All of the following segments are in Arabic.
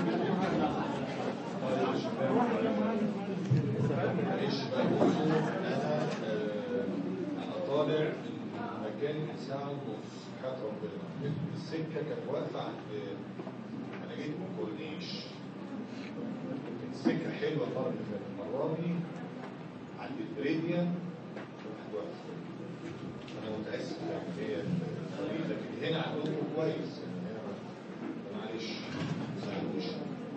معلش بقى انا طالع من مكان ساعه ونص حياه ربنا. السكه كانت واقفه عند، انا جيت من كورنيش، السكه حلوه المره اللي فاتت، المره دي عند البريديان واحد واقف. انا متاسف يعني هي الطريق، لكن هنا عندكم كويس يعني هنا معلش ما تزعلوش.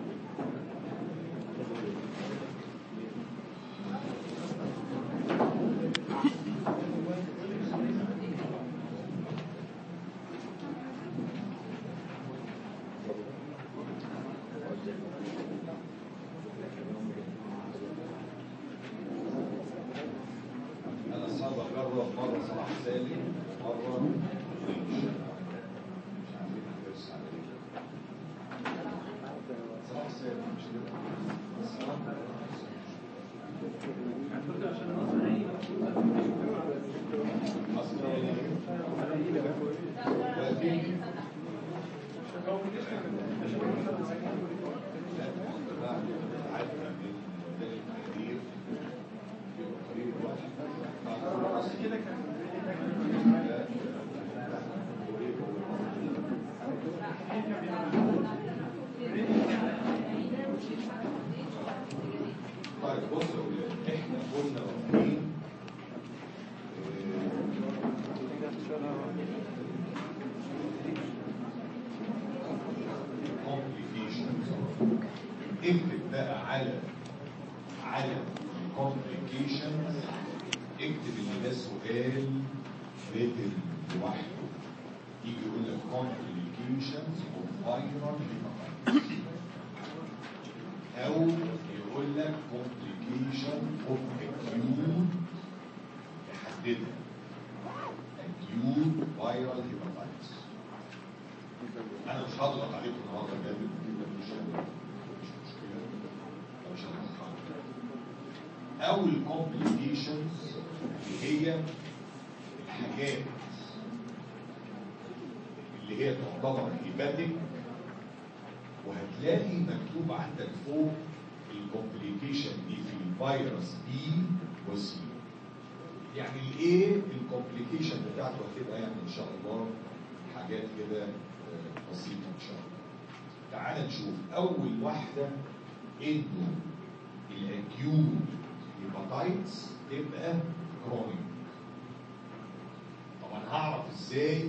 انا صعب اجرب مره صلاح سالم مره مش عارفين هنرس على ايه. صلاح سالم مش طيب بصوا يا ولاد، احنا قلنا واقفين اكتب بقى على complications، اكتب ان ده سؤال ريتل لوحده، يجي يقول لك complications of viral hepatitis، او يقول لك complication of acute، يحددها acute viral hepatitis. انا مش هضغط عليكم النهارده جامد، مش مشكله، مش هنضغط. او الكومبليكيشنز اللي هي الحاجات اللي هي تعتبر هيباتيك، وهتلاقي مكتوب عندك فوق الكومبليكيشن دي في الفيروس بي وسي. يعني الايه الكومبليكيشن بتاعته هتبقى يعني ان شاء الله حاجات كده بسيطه ان شاء الله. تعال نشوف اول واحده، انه الاكيوت هيباتايتس تبقى كرونيك. طبعا هعرف ازاي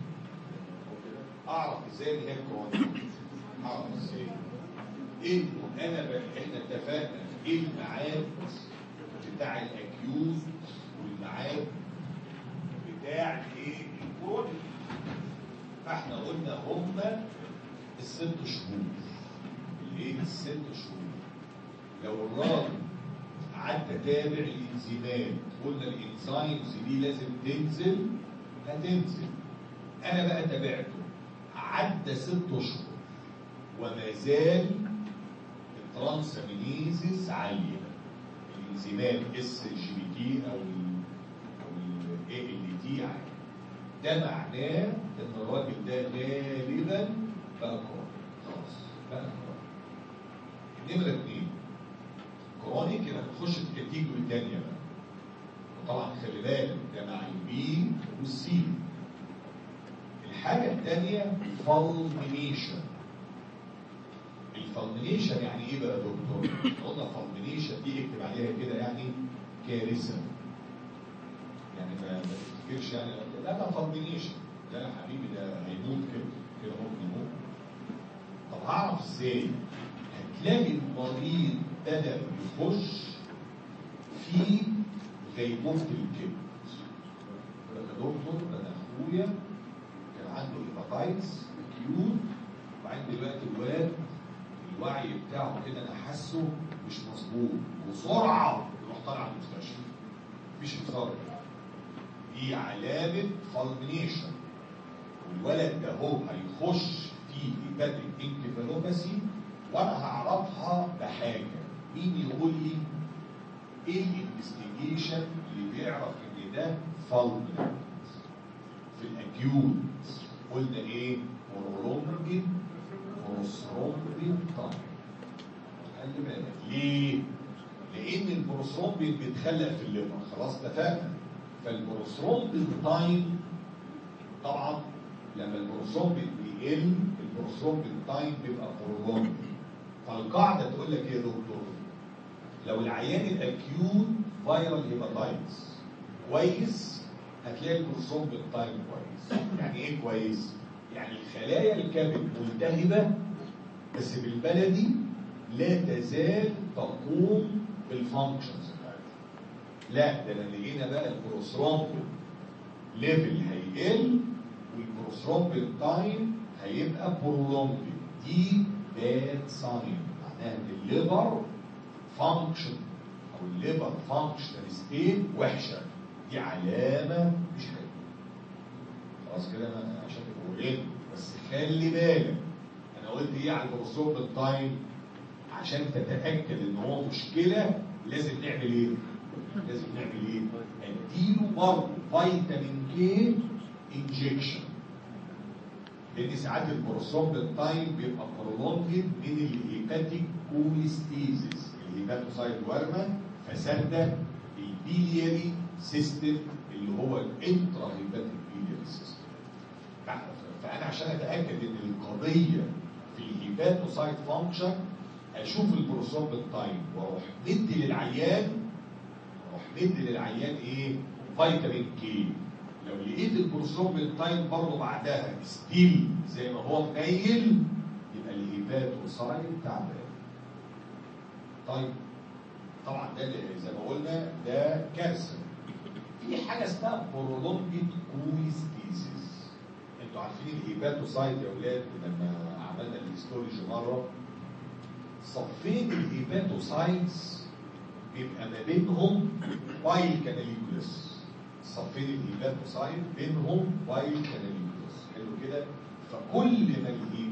ان هي كرونيك؟ هعرف ازاي؟ انه احنا اتفقنا ايه الميعاد بتاع الاكيوت والميعاد بتاع الايه الكرونيك. فاحنا قلنا هما الست شهور. الايه الست شهور. لو الراجل قعدت اتابع الانزيمات، قلنا الانزيمز دي لازم تنزل، هتنزل. انا بقى تابعته عدى 6 اشهر وما زال الترانسامينيزز عاليه، الانزيمات اس جي بي تي او الاي ال تي عاليه. ده معناه ان الراجل ده غالبا بقى كرونيك، خلاص بقى كرونيك. نمره 2 كرونيك، يبقى نخش في كاتيجوري ثانيه بقى. وطبعا خلي بالك ده مع البي والسي. الحاجه الثانيه فالمينيشن. الفالمينيشن يعني ايه بقى يا دكتور؟ قلنا فالمينيشن دي اكتب عليها كده يعني كارثه. يعني ما تفتكرش يعني لا ده فالمينيشن، ده يا حبيبي ده هيموت كده ممكن يموت. طب هعرف ازاي؟ هتلاقي المريض بدأ يخش في غيبوبة الكبد. يقول لك يا دكتور ده انا اخويا كان عنده هيباتايتس اكيوت، وبعدين دلوقتي الواد الوعي بتاعه كده انا حاسه مش مظبوط، بسرعه يروح طالع المستشفى. مفيش هزار، دي علامه فالمينيشن. والولد ده هو هيخش في هيباتيك انكفالوباثي، وانا هعرفها بحاجه. مين يقول لي ايه الانفستيجيشن اللي بيعرف ان ده فالمينيشن؟ في الاكيوت قلنا ايه؟ مورولوجين، مورثرومبين، تايم. خلي بالك ليه؟ لان البروثرومبين بيتخلق في الليفر، خلاص اتفقنا. فالبروثرومبين تايم طبعا لما البروثرومبين بيقل البروثرومبين تايم بيبقى برولونج. فالقاعده تقول لك ايه يا دكتور؟ لو العيان الاكيوت فايرال هيباتايتس كويس هتلاقي البروثرومبين تايم كويس. يعني ايه كويس؟ يعني الخلايا الكبد ملتهبه بس بالبلدي لا تزال تقوم بالفانكشنز بتاعتها. لا ده لما لقينا بقى البروثرومبين ليفل هيقل والبروثرومبين تايم هيبقى برولونج. دي باد ساين، معناها ان الليفر فانكشن او الليفر فانكشنال ستيت وحشه. دي علامه مش حلوه. خلاص كده انا عشان تبقوا ايه بس خلي بالك انا قلت ايه على البروثرومبين تايم عشان تتاكد ان هو مشكله. لازم نعمل ايه؟ لازم نعمل ايه؟ اديله برضه فيتامين كي انجكشن. لان ساعات البروثرومبين تايم بيبقى برولونجد من الهيباتيك كوليستيزيس، الهيباتوسايت ورمه فساد البيلياري سيستم اللي هو الانترا هيباتيك بيلياري سيستم. فانا عشان اتاكد ان القضيه في الهيباتوسايت فانكشن اشوف البروثرومبين تايم واروح مدي للعيان ايه؟ فيتامين كي. لو لقيت البروثرومبين تايم برضه بعدها ستيل زي ما هو منيل يبقى الهيباتوسايت تعبان. طيب طبعا ده زي ما قلنا ده كارثه. في حاجه اسمها برولونجد كوليستيزيس. انتوا عارفين الهيباتوسايت يا اولاد لما عملنا الهيستولوجي مره صفين الهيباتوسايتس بيبقى ما بينهم بايل كاناليكولس. صفين الهيباتوسايت بينهم بايل كاناليكولس. حلو كده. فكل ما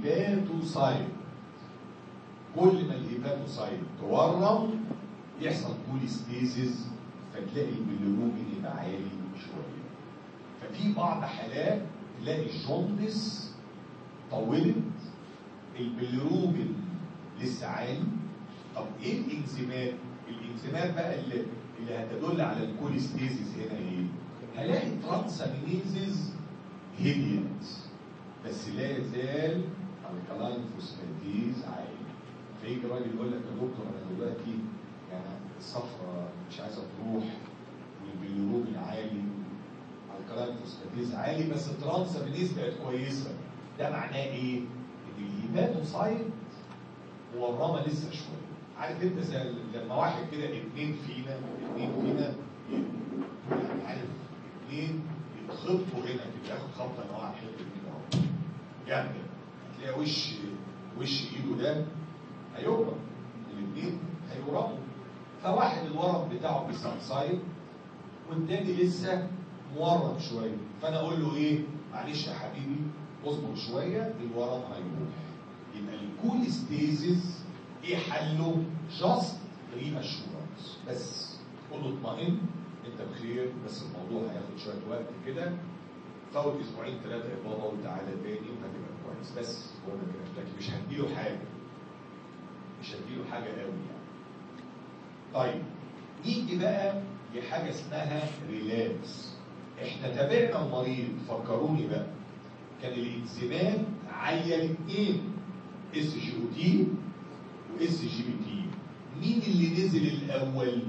الهيباتوسايت تورم يحصل كوليستيزيس فتلاقي البيليروبين يبقى عالي شويه. ففي بعض حالات تلاقي الجوندس طولت البيليروبين لسه عالي. طب ايه الانزيمات؟ الانزيمات بقى اللي هتدل على الكوليستيزيس هنا ايه؟ هلاقي ترانسامينيزز هيديت بس لا يزال الكلاين فوسفاتيز عالي. فيجي راجل يقول لك يا دكتور انا دلوقتي يعني الصفرة مش عايزه تروح والبيليروبين عالي الكلاين فوسفاتيز عالي بس الترانسامينيز بقت كويسه. ده معناه ايه؟ ان الهيباتوسايت مورمه لسه شويه. عارف انت زي لما واحد كده اتنين فينا يعني عارف اتنين يتخبطوا هنا كده ياخد خبطه ان هو على الحته كده اهو جامده هتلاقي وش ايده ده هيورم. الاثنين هيورموا. فواحد الورم بتاعه بيسبسايد والتاني لسه مورم شويه. فانا اقول له ايه؟ معلش يا حبيبي اصبر شويه الورم هيروح. يبقى الكوليستيزيس ايه حله؟ جاست ري اشورنس بس. قول له اطمئن انت بخير بس الموضوع هياخد شويه وقت كده. فوت اسبوعين ثلاثه يا بابا وتعالى تاني وهتبقى كويس. بس هو كده لكن مش هديله حاجه. قوي يعني. طيب نيجي بقى لحاجه اسمها ريلابس. احنا تابعنا المريض فكروني بقى كان الانزيمات عاليه الاثنين اس جي او تي واس جي بي تي. مين اللي نزل الاول؟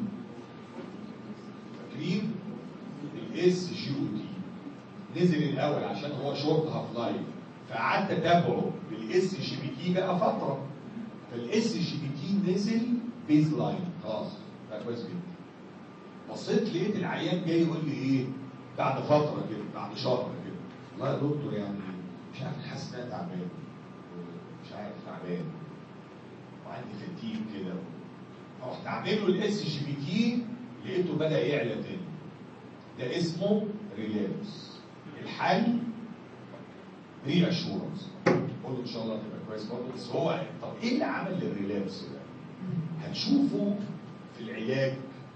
فاكرين؟ الاس جي او تي نزل الاول عشان هو شورت هاف لايف. فقعدت اتابعه بالاس جي بي تي بقى فتره. فالاس جي بي تي نزل بيز لاين خلاص بقى كويس جدا. بصيت لقيت العيان جاي يقول لي ايه؟ بعد فتره كده بعد شهر كده والله يا دكتور يعني مش عارف حاسس ان انا تعبان مش عارف تعبان وعندي فتيج كده. فرحت عامل له الاس جي بي تي لقيته بدا يعلى تاني. ده اسمه ريلابس. الحل ري اشورنس. قول ان شاء الله تبقى كويس برضه. بس هو طب ايه اللي عمل للريلابس ده؟ هنشوفه في العلاج.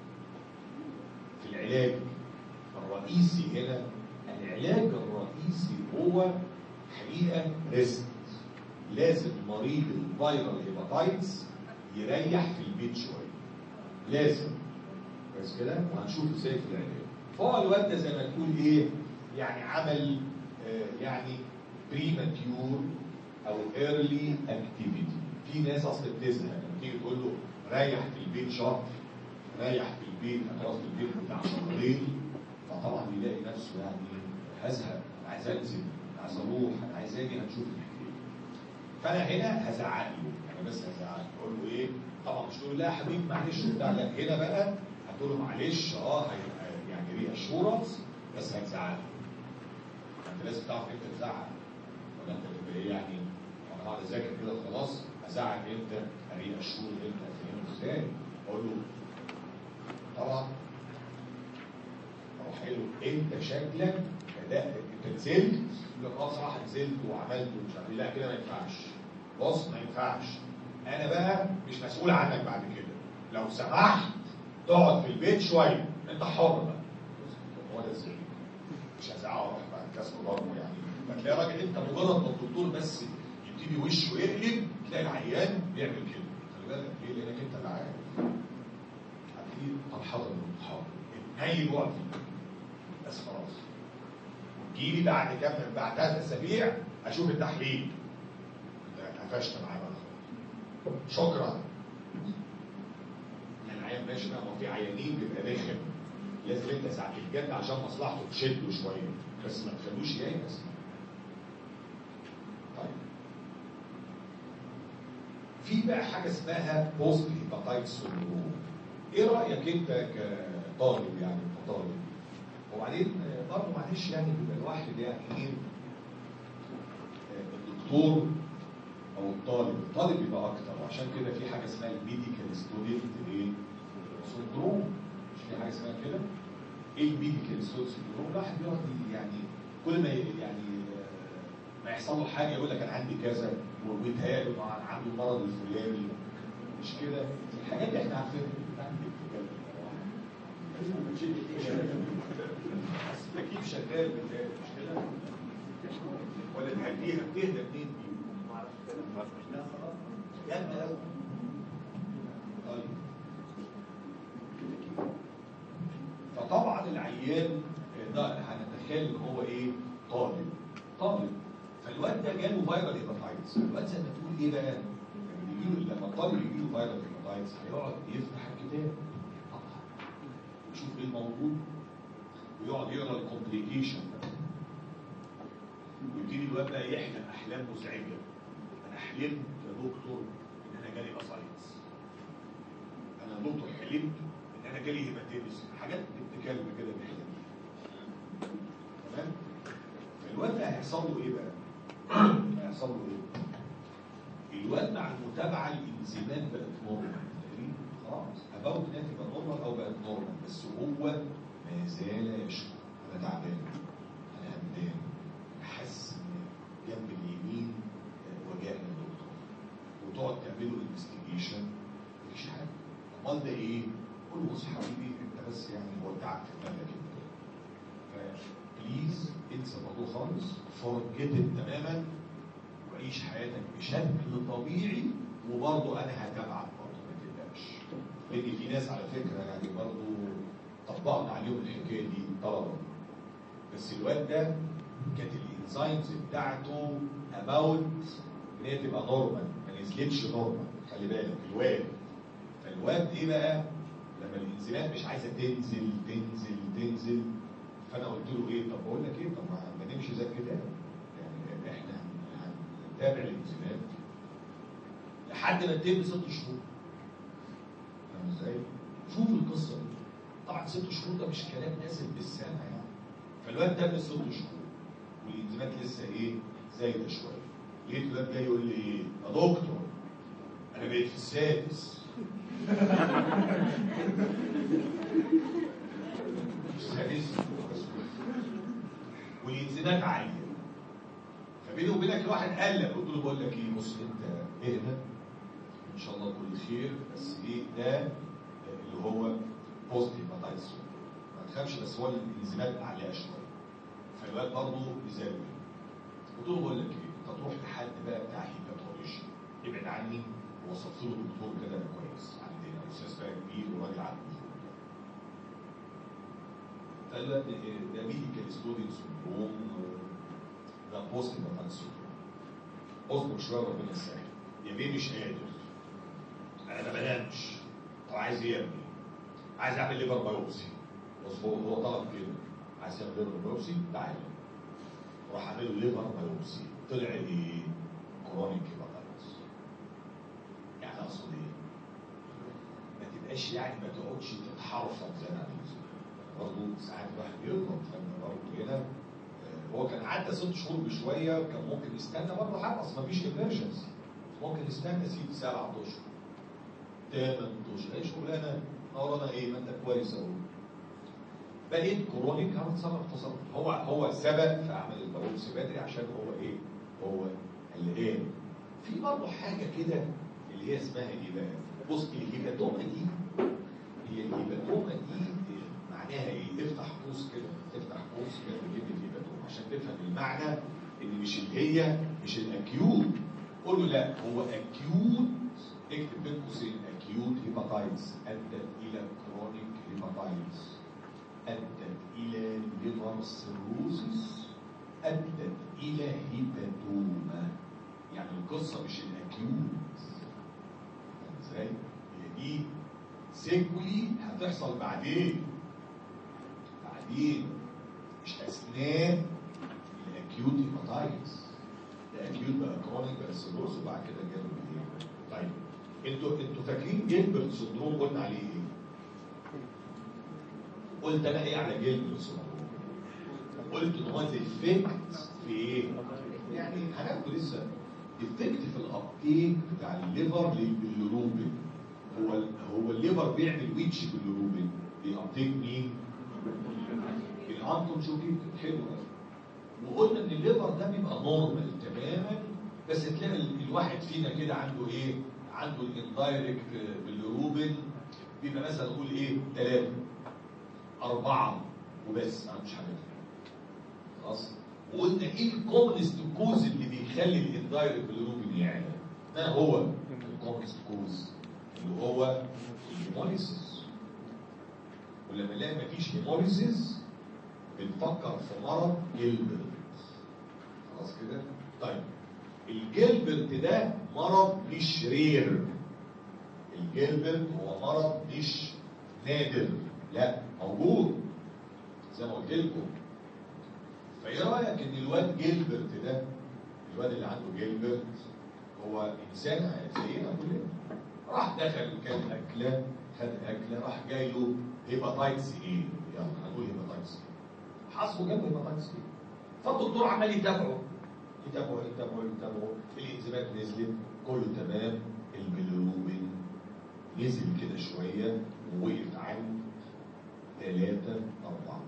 الرئيسي هنا العلاج الرئيسي هو حقيقه ريست. لازم مريض الفيرال هيباتايتس يريح في البيت شويه، لازم. بس كده وهنشوف ازاي في العلاج. فهو الواد ده زي ما تقول ايه، يعني عمل يعني بريماتيور او ايرلي اكتيفيتي. في ناس اصلا بتزهق لما تيجي تقول له ريح في البيت شهر، ريح في البيت، هتقعد في البيت بتاع شهرين، فطبعا بيلاقي نفسه يعني هزهق، انا عايز انزل، انا عايز اروح، انا عايز اجي، هنشوف الحكايه. فانا هنا هزعق له، انا بس هزعق له، اقول له ايه؟ طبعا مش تقول له لا يا حبيبي معلش وبتاع، لا، هنا بقى هتقول له معلش هيبقى يعني ري اشورنس، بس هتزعق له. انت لازم تعرف امتى تزعق، ولا انت تبقى ايه يعني انا هقعد اذاكر كده خلاص، ازعق امتى؟ اري اشور امتى؟ افهمه ازاي؟ اقول له طبعا اروح قايل له انت شكلك بدات، انت نزلت، يقول لك صراحه نزلت وعملت ومش عارف، لا كده ما ينفعش. بص ما ينفعش، انا بقى مش مسؤول عنك بعد كده، لو سمحت تقعد في البيت شويه، انت حر بقى. هو ده ازاي؟ مش هزعقه اروح بقى كاس ضربه يعني. فتلاقي راجل انت مجرد ما الدكتور بس يبتدي وشه يقلب تلاقي العيان بيعمل كده. خلي بالك ليه؟ لانك انت اللي عارف. هتيجي طب حاضر حاضر اي وقت بس خلاص. جيلي بعد كام، بعد 3 اسابيع اشوف التحليل. قفشت معاه بقى شكرا. يعني العيان ماشي بقى، هو في عيانين بيبقى رخم، لازم انت ساعة الجد عشان مصلحته تشده شويه، بس ما تخلوش ييأس. طيب في بقى حاجه اسمها بوست هيباتايتس سندروم. ايه رايك انت كطالب يعني كطالب؟ وبعدين برضه معلش يعني بيبقى الواحد يعني ايه، الدكتور او الطالب بيبقى اكتر، وعشان كده في حاجه اسمها الميديكال ستودنت ايه سندروم. مش في حاجه اسمها كده؟ ايه الميديكال ستودنت سندروم؟ الواحد بيقعد يعني كل ما يعني ما يحصل له حاجه يقول لك انا عندي كذا، ويتهيأ له عنده المرض الفلاني. مش كده؟ الحاجات دي احنا عارفينها. التكييف شغال مش كده؟ ولا تهديها بتهدى منين دي؟ ما اعرفش. لا خلاص جامده قوي. طيب فطبعا العيان ده هنتخيل ان هو ايه؟ طالب. فالواد ده جاله فيرال هيباتايتس، الواد زي ما تقول ايه بقى؟ لما الطالب يجي له فيرال هيباتايتس هيقعد يفتح الكتاب يشوف ايه الموجود، ويقعد يقرا الكومبليكيشن، ويبتدي الواد بقى يحلم احلام مزعجه. انا حلمت يا دكتور ان انا جالي اسايتس، انا يا دكتور حلمت ان انا جالي هيباتيتس، حاجات بتتكلم كده بيحلم. تمام؟ فالواد ده هيحصل له ايه بقى؟ هيحصل له ايه؟ الواد مع المتابعه الانزيمات بقت نورمال خلاص، اباوت انها تبقى نورمال او بقت نورمال، بس هو ما زال يشكو. انا تعبان، انا همدان، انا حاسس ان جنب اليمين وجعني الدكتور، وتقعد تعمله انفستيجيشن مفيش حاجه. امال ده ايه؟ قول له بص حبيبي انت بس يعني هو تعب في دماغك كده، فبليز انسى الموضوع خالص، فورجيت تماما، وعيش حياتك بشكل طبيعي، وبرضه انا هتابعك برضه ما تقلقش. لان في ناس على فكره يعني برضه طبقنا عليهم الحكايه دي طلبه، بس الواد ده كانت الانزيمز بتاعته اباوت ان هي تبقى نورمال، ما نزلتش نورمال، خلي بالك الواد. فالواد ايه بقى؟ لما الانزيمات مش عايزه تنزل، فانا قلت له ايه؟ طب بقول لك ايه؟ طب ما نمشي زي الكتاب، يعني احنا هنتابع الانزيمات لحد ما تتم 6 شهور. فاهم ازاي؟ شوف القصه دي. طبعا 6 شهور ده مش كلام نازل بالسنه يعني. فالواد ده من 6 شهور والانزيمات لسه ايه؟ زايده شويه. لقيت الواد جاي يقول لي ايه؟ يا دكتور انا بقيت في السادس. السادس والانزيمات عاليه. فبيني وبينك الواحد قلق، قلت له بقول لك ايه؟ بص انت اهدى ان شاء الله كل خير، بس ايه ده اللي هو بوست هيباتايتس، ما تخافش، بس هو الانزيمات عاليه شويه. فالواد برضه يزاوي. قلت له بقول لك ايه؟ انت تروح لحد بقى بتاع هيباتولوجي، ابعد عني، ووصفت له دكتور كده كويس عندنا استاذ بقى كبير وراجل عجوز. قال له ده ميديكال ستودنت سندروم، ده بوست هيباتايتس سندروم. اصبر شويه ربنا يسهل. يا بيه مش قادر، انا ما بنامش. طب عايز ايه يا ابني؟ عايز اعمل ليفر بايوبسي. بص هو طلب كده، عايز يعمل ليفر بايوبسي، تعالى. راح عامل له ليفر بايوبسي، طلع ايه؟ كرونيك هيباتايتس. يعني اقصد ايه؟ ما تبقاش يعني ما تقعدش تتحرفض زي ما عملت. برضه ساعات الواحد بيغلط، فاهم؟ برضه هنا هو كان عدى 6 شهور بشويه، كان ممكن يستنى برضه حاجه، اصل ما فيش امرجنسي. ممكن يستنى 7 اشهر 8 اشهر، ايه شغلانه؟ ورانا ايه؟ ما انت كويس اهو. بقيت كرونيك، هنتصرف تصرف. هو سبق في عمل البايوبسي بدري عشان هو ايه؟ هو اللي قال. في برضه حاجه كده اللي هي اسمها ايه بقى؟ بص الهيباتوما دي، هي الهيباتوما دي معناها ايه؟ افتح قوس كده، افتح قوس كده وجيب الهيباتوما عشان تفهم المعنى، ان مش اللي هي مش الاكيوت. قول له لا، هو اكيوت، اكتب بين قوسين اكيوت هيباتايتس ادت الى كرونيك هيباتايتس، ادت الى ليفر سيروزس، ادت الى هيباتوما. يعني القصه مش الاكيوت. ازاي؟ هي دي سيكولي هتحصل بعدين مش اثناء الاكيوت هيباتايتس. ده اكيوت بقى كرونيك بقى سيروز وبعد كده جاله ايه؟ طيب انتوا فاكرين جيلبرت سندروم قلنا عليه ايه؟ قلت انا ايه على جيلبرت سندروم؟ قلت ان هو ديفكت في ايه؟ يعني هناخده لسه ديفكت في الابتيك بتاع الليفر للبيليروبين. هو الليفر بيعمل ويتش باليوروبين، بيابتيك مين؟ الانكونجوجيت. حلو قوي. وقلنا ان الليفر ده بيبقى نورمال تماما، بس تلاقي الواحد فينا كده عنده ايه؟ عنده الاندايركت باليوروبين بيبقى مثلا نقول ايه؟ 3 4 وبس، ما عندوش حاجه خلاص. وقلنا ايه الكومنست كوز اللي بيخلي الاندايركت باليوروبين يعلى؟ ما هو الكومنست كوز؟ اللي هو الهيموليسيس. ولما نلاقي مفيش هيموليسيس بنفكر في مرض جيلبرت. خلاص كده؟ طيب الجيلبرت ده مرض مش رير. الجيلبرت هو مرض مش نادر، لا موجود زي ما قلت لكم. فايه رايك ان الواد جيلبرت ده، الواد اللي عنده جيلبرت هو انسان زينا كلنا، راح دخل كان اكله، خد اكله، راح جاي له هيباتايتس ايه؟ يلا هنقول هيباتايتس ايه؟ حصله جنب هيباتايتس ايه؟ فالدكتور عمال يتابعه، الانزيمات نزلت، كله تمام، البيليروبين نزل كده شويه ووقف عند 3 4.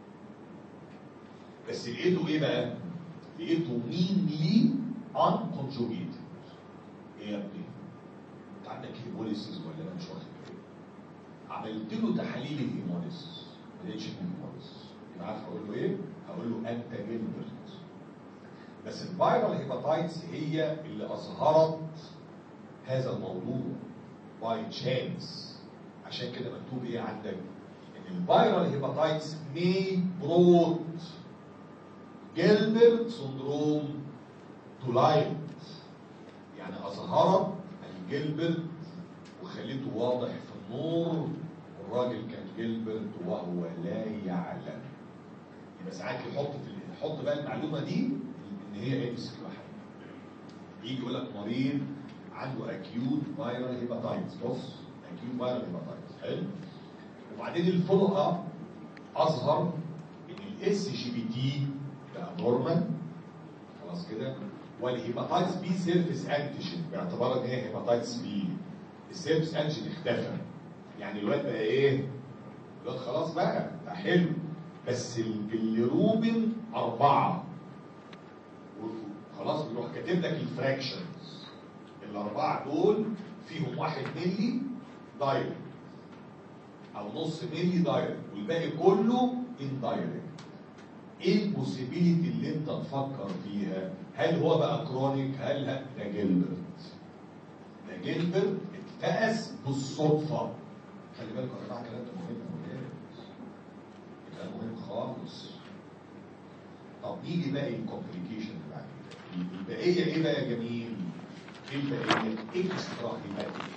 بس لقيته ايه بقى؟ لقيته مينلي انكونجوجيتد. ايه يا ابني؟ انت عندك هيموليسيس ولا انا مش واخد بالي؟ عملت له تحاليل الهيموليسيس، ما لقيتش فيه هيموليسيس. يبقى عارف اقول له ايه؟ هقول له انت جيلبرت. بس الفيرال هيباتايتس هي اللي اظهرت هذا الموضوع باي تشانس. عشان كده مكتوب ايه عندك؟ ان الفيرال هيباتايتس may brought جيلبرت سندروم تو لايت. يعني اظهرت الجيلبرت وخليته واضح في النور، والراجل كان جيلبرت وهو لا يعلم. يبقى ساعات يحط بقى المعلومه دي ان هي ام سي كيو. يجي يقول لك مريض عنده اكيوت فايرال هيباتايتس، بص اكيوت فايرال هيباتايتس، حلو. وبعدين الفولو اب اظهر ان الاس جي بي تي بقى نورمال، خلاص كده، والهيباتايتس بي سيرفيس انتيجين باعتبار ان هي هيباتايتس بي، السيرفيس انتيجين اختفى. يعني الواد بقى ايه؟ الواد خلاص بقى حلو، بس البيليروبين 4 خلاص. بيروح كاتب لك الفراكشنز، ال4 دول فيهم 1 مللي دايركت او نص مللي دايركت، والباقي كله اندايركت. ايه البوسيبيليتي اللي انت تفكر فيها؟ هل هو بقى كرونيك؟ هل ده جيلبرت؟ ده جيلبرت اتفقس بالصدفه. خلي بالكم يا جماعه الكلام ده مهم، كلام مهم خالص. طب نيجي بقى الكومبليكيشن اللي بعد كده. البقيه ايه بقى يا جميل؟ ايه البقيه؟ اكسترا هيماتيك.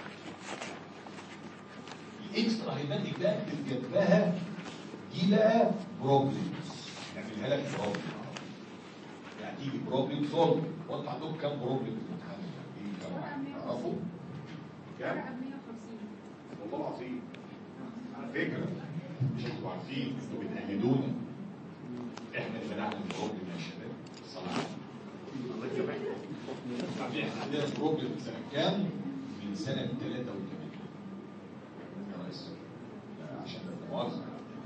الاكسترا هيماتيك بقى اكتب جنبها دي بقى بروبلمز، نعملها لك بروبلم. يعني تيجي بروبلم سولف. وانت عندكم كام بروبلم في الامتحان؟ ايه كام واحد؟ تعرفوا؟ كام؟ 150. والله العظيم. على فكره مش انتوا عارفين، انتوا بتقلدونا. احنا اللي بدأنا البروبلم يا شباب. صراحه. احنا عندنا بروبلم سنه كام؟ من سنه 83. يا ريس. عشان المؤاخذه.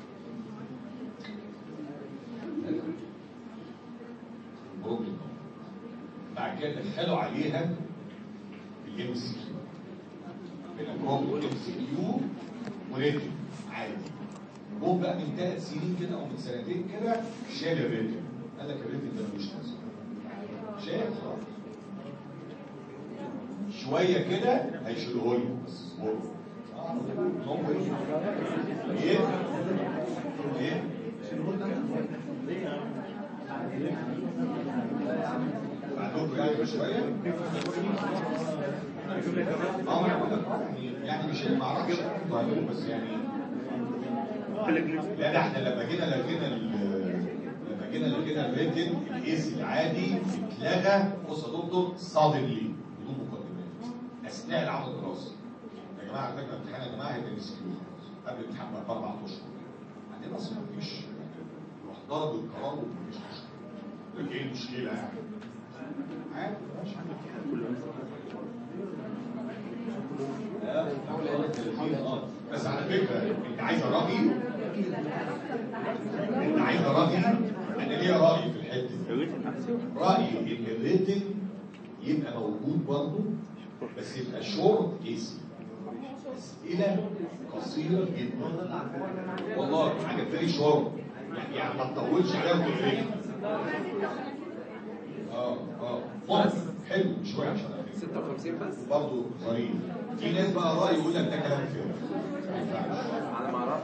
بروبلم. بعد كده دخلوا عليها الام سي كيو. بين بروبلم ام سي كيو وريتم عادي. هو بقى من 3 سنين كده او من سنتين كده شال الريتم. قال لك الريتم ده ملوش لازمه. شال خلاص. شويه كده هيشيلوه لي بس اصبروا. ايه؟ ايه؟ بعدكم يعني شويه؟ يعني مش ما اعرفش بس يعني لا ده احنا لما جينا لقينا الريتن الايس العادي اتلغى. بص يا دكتور صادملي بدون مقدمات اثناء العمل الدراسي. يا جماعه على فكره الامتحان يا جماعه هيبقى مسكين قبل الامتحان ب4 اشهر. عندنا اصلا مفيش روح ضرب القرار ومفيش مشكله. لكن ايه المشكله يعني؟ عادي ماشي. بس على فكره انت عايز رايي؟ انت عايز رايي؟ انا ليا راي في الحته دي. رايي ان الريتنج يبقى موجود برضه بس يبقى شورت كيس. اسئله قصيره جدا. والله حاجه فيري شورت. يعني ما تطولش عليها وتقفلها. ممكن حلو مش وحش على فكره. 56 بس برضه ظريف. في ناس بقى راي يقول لك ده كلام فارغ. ما ينفعش. انا ما اعرفش.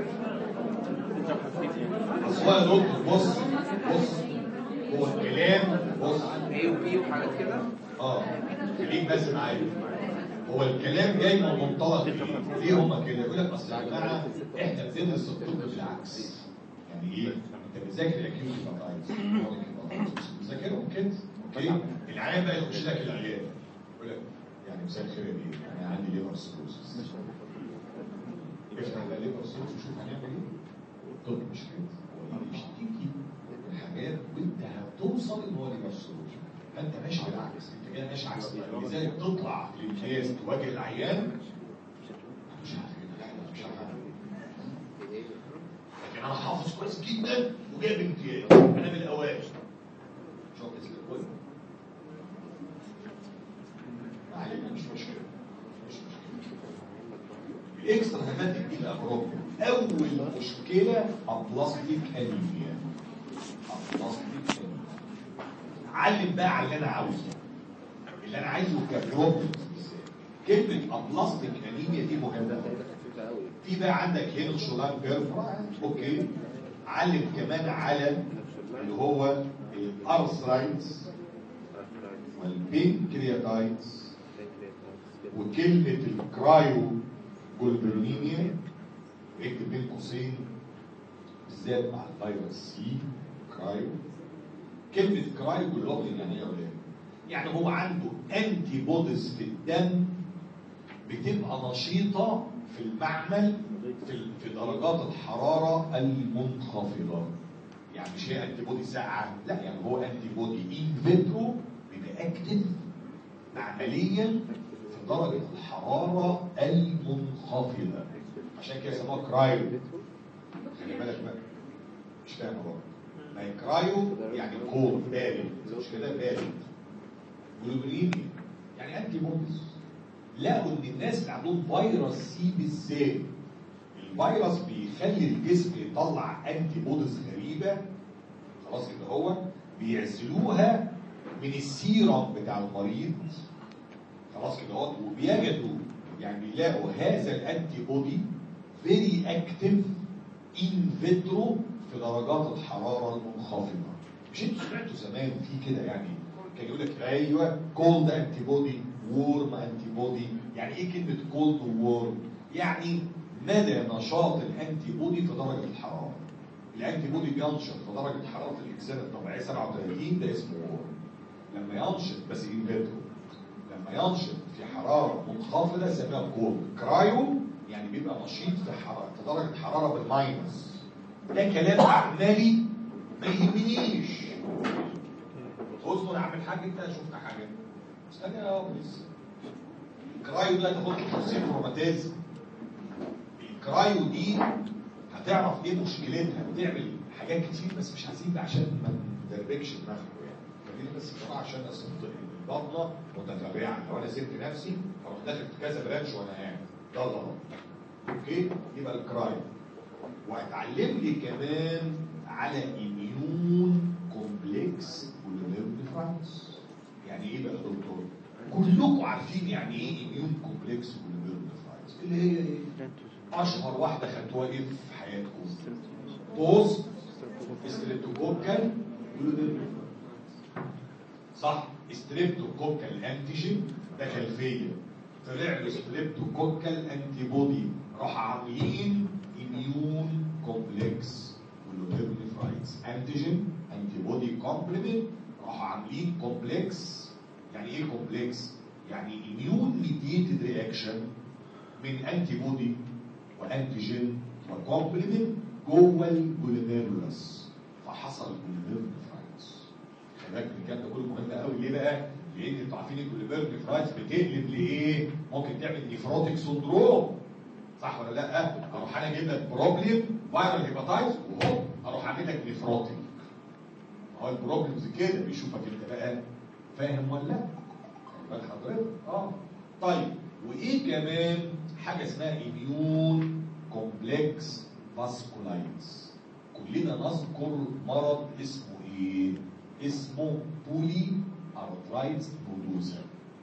اصل يا دكتور بص هو الكلام بص ايه وبي وحاجات كده. خليك بس معايا. هو الكلام جاي من منطلق ليه هما كده؟ يقول لك اصل يا جماعه احنا بندرس الطب بالعكس. يعني ايه؟ انت بتذاكر اكيوت هيباتايتس بتذاكرهم كده اوكي؟ العيان بقى يخش لك العياده يقول لك يعني مساء الخير يا بيه انا عندي ليفر سيروسس. افتح بقى ليفر سيروسس وشوف هنعمل ايه؟ الطب مش كده. هو يشتكي من حاجات وانت هتوصل ان هو ليفر سيروسس. فانت ماشي بالعكس، انت كده ماشي عكس. لذلك تطلع في الامتياز تواجه العيان مش عارف ايه مش عارف. لكن انا حافظ كويس جدا وجايب امتياز انا من الاوائل. شوف اسمه كويس. ما علينا مش مشكله. الاكسترا هيماتيك دي بقى بروبلم. اول مشكله ابلاستيك انيميا. ابلاستيك انيميا. علم بقى على اللي انا عاوزه. اللي انا عايزه كبروبلم. كلمه ابلاستيك انيميا دي مهمه. في بقى عندك هنا شولان كيرف اوكي. علم كمان على اللي هو الارثرايتس والبنكرياتايتس وكلمه الكرايو جولبرينيميا. اكتب بين قوسين بالذات مع الفيروس سي كرايو. كلمه كرايو جولبرين يعني ايه يا ولاد؟ يعني هو عنده انتي بوديز في الدم بتبقى نشيطه في المعمل في درجات الحراره المنخفضه. يعني مش هي انتي بودي ساقعه، لا يعني هو انتي بودي ان فيترو بيبقى اكتف عمليا في درجه الحراره المنخفضه. عشان كده يسموها كرايو. خلي بالك بقى مش فاهم برضه. ما هي كرايو يعني كول بارد مش كده بارد. جلوبرينيا يعني انتي بوديز. لقوا ان الناس اللي عندهم فيروس سي بالذات الفيروس بيخلي الجسم يطلع انتي بوديز غريبه خلاص كده هو بيعزلوها من السيرم بتاع المريض، خلاص كده هو، وبيجدوا يعني بيلاقوا هذا الانتي بودي فيري اكتف ان فيترو في درجات الحراره المنخفضه. مش انتوا سمعتوا زمان في كده يعني كان يقول لك ايوه كولد انتي بودي وورم انتي بودي. يعني ايه كلمه كولد وورم؟ يعني مدى نشاط الانتي بودي في درجه الحراره. الانتي بودي بينشط في درجه حراره الانسان الطبيعيه 37 ده اسمه وورم. لما ينشط بس ان فيترو، لما ينشط في حراره منخفضه سميها كولد. كرايو يعني بيبقى نشيط في حراره في درجه حراره بالماينس. ده كلام عمالي ما يهمنيش. اصبر يا عم الحاج انت شفت حاجه؟ استنى يا بس. الكرايو ده تاخد تفصيل روماتيزم. الكرايو دي هتعرف ايه مشكلتها، بتعمل حاجات كتير بس مش عايزين عشان ما ندربكش دماغكم يعني. خلينا بس بسرعه عشان البطنه متفرعه، لو انا سبت نفسي هروح داخل في كذا برانش وانا قاعد. ده غلط. اوكي؟ يبقى الكرايو. وهتعلم لي كمان على اميون كومبلكس والنيفرايتس. يعني ايه بقى يا دكتور؟ كلكم عارفين يعني ايه اميون كومبلكس والنيفرايتس، اللي هي ايه؟ اشهر واحده خدتوها ايه في حياتكم؟ بوست ستريبتوكوكال صح؟ ستريبتوكوكال انتيجين ده خلفيه، طلع له ستريبتوكوكال انتي بودي، راح عاملين اميون كومبلكس والنيفرايتس. انتيجين انتي بودي كومبلمنت، راح عاملين كومبلكس. يعني ايه كومبلكس؟ يعني اميون ميديتد رياكشن من انتي بودي وانتيجين وكومبلمنت جوه الجلوميرولس، فحصل جلوميرولس. خلي بالك الكلام ده كله مهم قوي. ليه بقى؟ لان انتوا عارفين الجلوميرولس بتقلب لايه؟ ممكن تعمل نيفروتيك سندروم، صح ولا لا؟ اروح انا اجيب لك بروبلم فايرال هيباتايتس وهوب اروح اعمل لك نيفروتيك. هو البروبلمز كده بيشوفك انت بقى فاهم ولا لا؟ خلي بالك حضرتك. طيب وايه كمان؟ حاجه اسمها اميون كومبلكس فاسكولايتس. كلنا نذكر مرض اسمه ايه؟ اسمه بولي ارثرايتس نودوزا.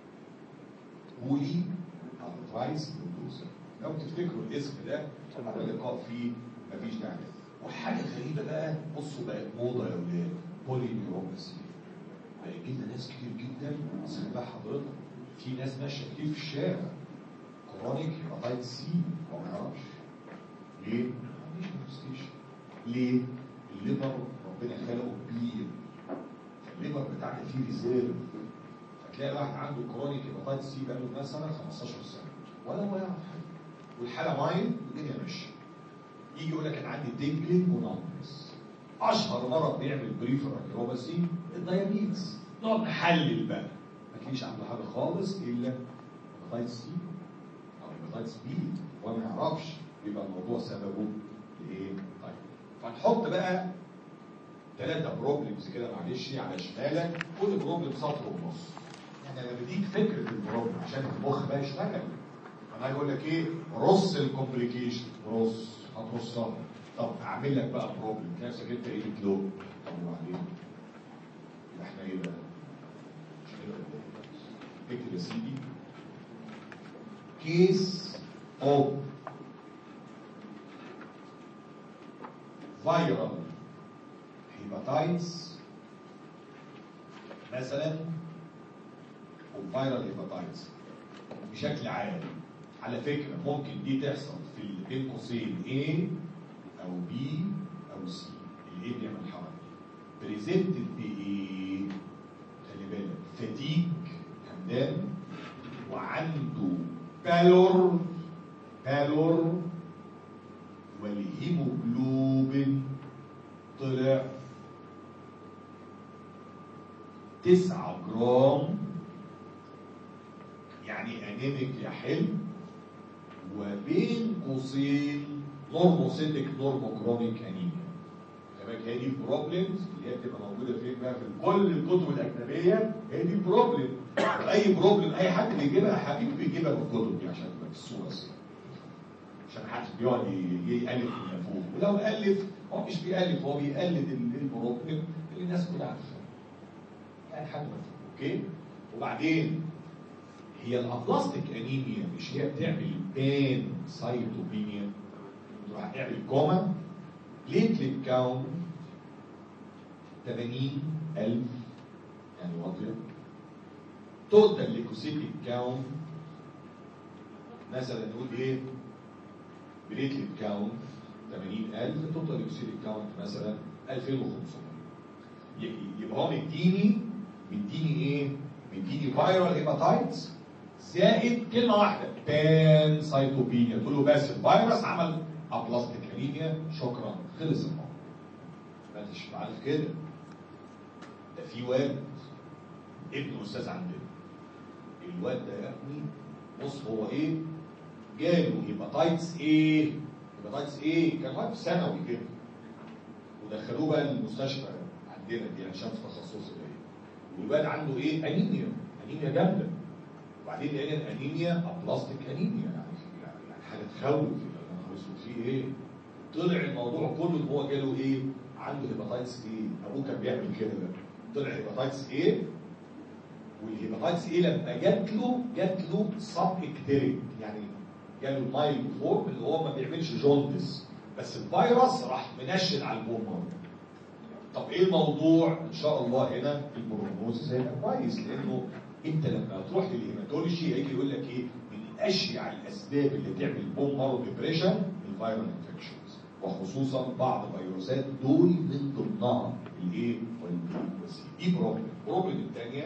بولي ارثرايتس نودوزا. لو تفتكروا الاسم ده عمل لقاء فيه مفيش داعي. وحاجه غريبه بقى، بصوا بقت موضه يا ولاد، بولي نيوروباثي. بقى جدا ناس كتير جدا، بس بقى حضرتك في ناس ماشيه كتير في الشارع كرونيك هيباتايتس سي ما نعرفش ليه؟ ما عنديش مانيفستيشن. ليه؟ الليفر ربنا خلقه كبير، الليفر بتاعنا فيه ريزيرف، فتلاقي واحد عنده كرونيك هيباتايتس سي بقاله مثلا 15 سنه ولا هو يعرف حاجه، والحاله مايل والدنيا ماشيه. يجي يقول لك انا عندي تينكلينج ونقص. اشهر مرض بيعمل بريفرال نيوروباثي الدايابيتس. نقعد نحلل بقى ما تلاقيش عنده حاجه خالص الا هيباتايتس سي او هيباتايتس بي وما يعرفش، يبقى الموضوع سببه ايه؟ طيب فنحط بقى 3 بروبلمز كده معلش على شمالك، كل بروبلم سطر ونص. يعني انا بديك فكره البروبلم عشان المخ بقى يشتغل. انا هقول لك ايه؟ رص الكومبليكيشن، رص هترصها. طب اعمل لك بقى بروبلم نفسك انت ايه بتلوم؟ طب وبعدين؟ يبقى احنا ايه بقى؟ مش كده ولا ايه؟ اكتب يا سيدي كيس اوف فايرال هيباتايتس مثلا، وفايرال هيباتايتس بشكل عام. على فكره ممكن دي تحصل في بين قوسين A او B او C. الايه بيعمل حركه بريزنتد بايه؟ خلي بالك فتيج همدان، وعنده بالور والهيموجلوبين طلع 9 جرام، يعني انيميك يا حلو، وبين قوسين نورموسيتك نورموكرونيك انيميا. خلي بالك هي دي البروبلمز اللي هي بتبقى موجوده فين بقى؟ في كل الكتب الاجنبيه هي دي البروبلم. اي بروبلم اي حد بيجيبها حبيبي بيجيبها من الكتب دي عشان تبقى في الصوره سهله. عشان محدش بيقعد يألف من فوق، ولو ألف هو مش بيألف، هو بيقلد البروبلم اللي الناس كلها عارفاها. يعني حاجة مفهوم، اوكي؟ وبعدين هي الابلاستيك انيميا مش هي بتعمل بان سايتوبينيا؟ تروح تعمل كوما، بليتلت كاونت 80,000 يعني واطيه، توتال ليكوسيتيك كاونت مثلا نقول ايه؟ بليتلت كاونت 80,000، توتال ليكوسيتيك كاونت مثلا 2500. يبقى هو مديني ايه؟ مديني فايرال هيباتايتس زائد كلمه واحده بان سايتوبينيا، تقول له بس الفيروس عمل ابلاستيك انيميا، شكرا، خلص الموضوع. ما انتش عارف كده. ده في واد ابن استاذ عندنا، الواد ده يا ابني بص هو ايه؟ جاله هيباتايتس ايه؟ كان واد في ثانوي كده، ودخلوه بقى المستشفى عندنا دي عشان في تخصصه ايه؟ والواد عنده ايه؟ انيميا جامده. وبعدين لقينا الانيميا ابلاستيك انيميا، يعني حاجه تخوف. فيه ايه؟ طلع الموضوع كله ان هو جاله ايه؟ عنده هيباتايتس ايه؟ ابوه كان بيعمل كده بقى. طلع هيباتايتس ايه؟ والهيباتايتس ايه لما جات له سب اكتيريك، يعني جاله المايلد فورم اللي هو ما بيعملش جوندس، بس الفيروس راح منشن على البومر. طب ايه الموضوع؟ ان شاء الله هنا البروجنوز هيبقى كويس، لانه انت لما تروح للهيماتولوجي هيجي يقول لك ايه؟ من اشيع الاسباب اللي تعمل بومر وديبريشن الفيرال انفكشنز، وخصوصا بعض فيروسات دول من ضمنها الايه؟ والبي. دي بروبلم الثانيه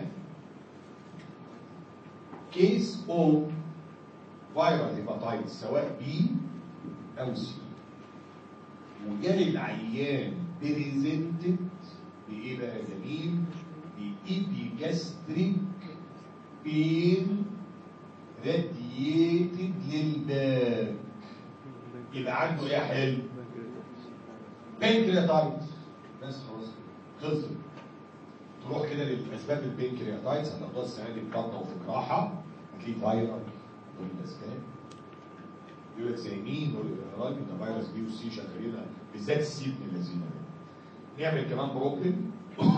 كيس او فيرال هيباتايتس سواء بي او سي، وجالي العيان بريزنتد بايه بقى جميل؟ بإيبيجاستريك بين رادييتد للباك. يبقى عنده ايه يا حلو؟ بنكرياتايتس. بس خلاص خلصت. تروح كده للاسباب البنكرياتايتس هتاخدوها السنه دي في بطنه وفي جراحه، هتلاقي فايرال دول الاسباب. يقول لك زي مين؟ راجل ده فيروس بي وسي شغالين، بالذات السي ابن الذين. نعمل كمان بروبلم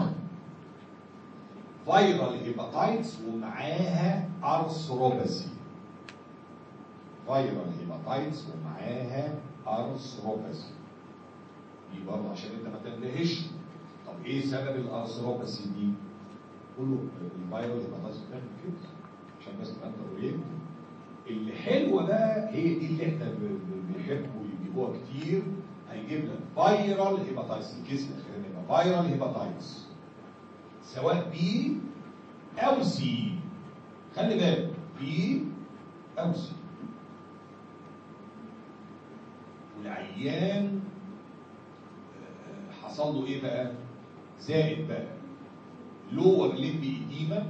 فايرال هيباتايتس ومعاها ارثروباثي. فايرال هيباتايتس ومعاها ارثروباثي. دي برضه عشان انت ما تنتهش. طب ايه سبب الارثروباثي دي؟ قول له الفايرال هيباتايتس بتعمل كده عشان بس تبقى انت قريب. اللي حلوه بقى هي دي اللي احنا بنحبوا يجيبوها كتير. هيجيب لك فايرال هيباتايتس، الكيس الاخراني يبقى فايرال هيباتايتس سواء بي او سي. خلي بالك بي او سي. والعيان حصل له ايه بقى؟ زائد بقى لور ليمب ايديما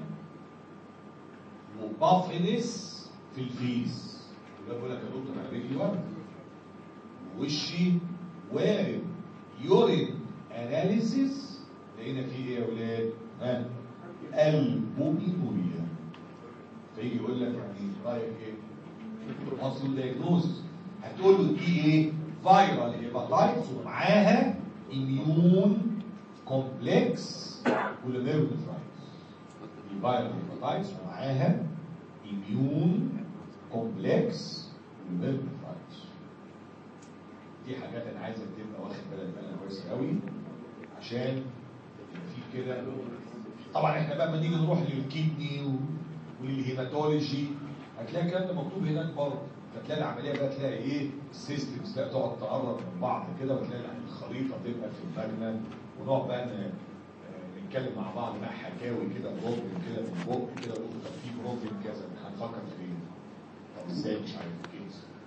وبافنس في الفيس. بقول لك يا دكتور انا رجلي وارد ووشي وارد. يورين اناليسيس لقينا فيه ايه يا اولاد؟ البومينوريا. فيجي يقول لك يعني رايك ايه؟ اصل دايجنوزس هتقول له دي ايه؟ فايرال هيباتايتس ومعاها اميون كومبلكس كوليميرونيفرايتس. الفايرال هيباتايتس ومعاها اميون كومبلكس كوليميرونيفرايتس. دي حاجات انا عايزك تبقى واخد بالك منها كويس قوي عشان في كده. طبعا احنا بقى لما نيجي نروح للكيدني وللهيماتولوجي هتلاقي الكلام ده مكتوب هناك برضه. فتلاقي العمليه بقى تلاقي ايه؟ السيستمز بقى تقعد تقرب من بعض كده، وتلاقي الخريطه تبقى في دماغنا، ونقعد بقى نتكلم مع بعض بقى حكاوي كده، بروبلم كده من بق كده، ونقول طب في بروبلم كذا هنفكر في ايه؟ طب ازاي مش عارف كده.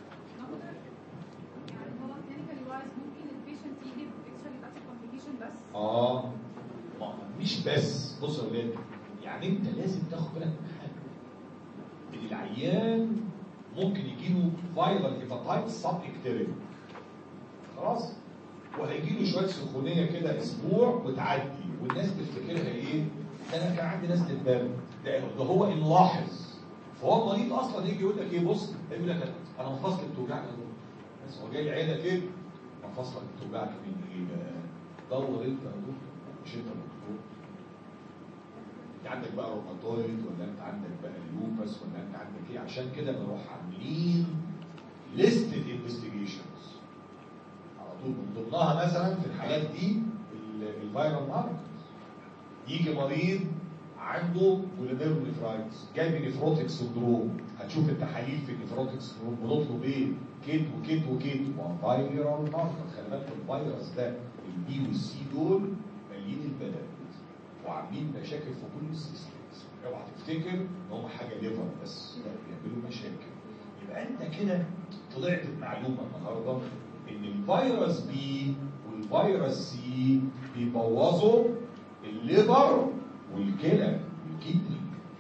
يعني هو كلينيكالي وايز ممكن البيشنت يجي باكشولي بس كومبليكيشن بس؟ مش بس. بص يا ولاد، يعني انت لازم تاخد بالك من حاجه. ان العيان ممكن يجيله فايرال هيباتايتس سب اكتيريك خلاص، وهيجي له شويه سخونيه كده اسبوع وتعدي، والناس تفتكرها ايه؟ ده انا كان عندي نزله برد. ده هو نلاحظ. فهو المريض اصلا يجي يقول لك ايه؟ بص يقول لك انا مفاصلي بتوجعني، بس هو جاي العياده كده مفاصلك بتوجعك من ايه بقى؟ دور انت يا دكتور، مش انت دكتور. انت عندك بقى روماتويد ولا انت عندك بقى لوبس ولا انت عندك ايه؟ عشان كده بنروح عاملين ليستد انفستيجيشنز على طول، من ضمنها مثلا في الحالات دي الفيرال ماركرز. يجي مريض عنده بولينيفرايتس جاي من نفروتيك سندروم، هتشوف التحاليل في النفروتيك سندروم بنطلب ايه؟ كيت وكيت وكيت وفيرال ماركر. خلي بالك الفيروس ده البي والسي دول مالين البلد وعاملين مشاكل في كل السيستمز. اوعى تفتكر ان هم حاجه ليفر بس، لا بيعملوا مشاكل. يبقى انت كده طلعت بمعلومه النهارده ان الفيروس بي والفيروس سي بيبوظوا الليفر والكلى والكدني.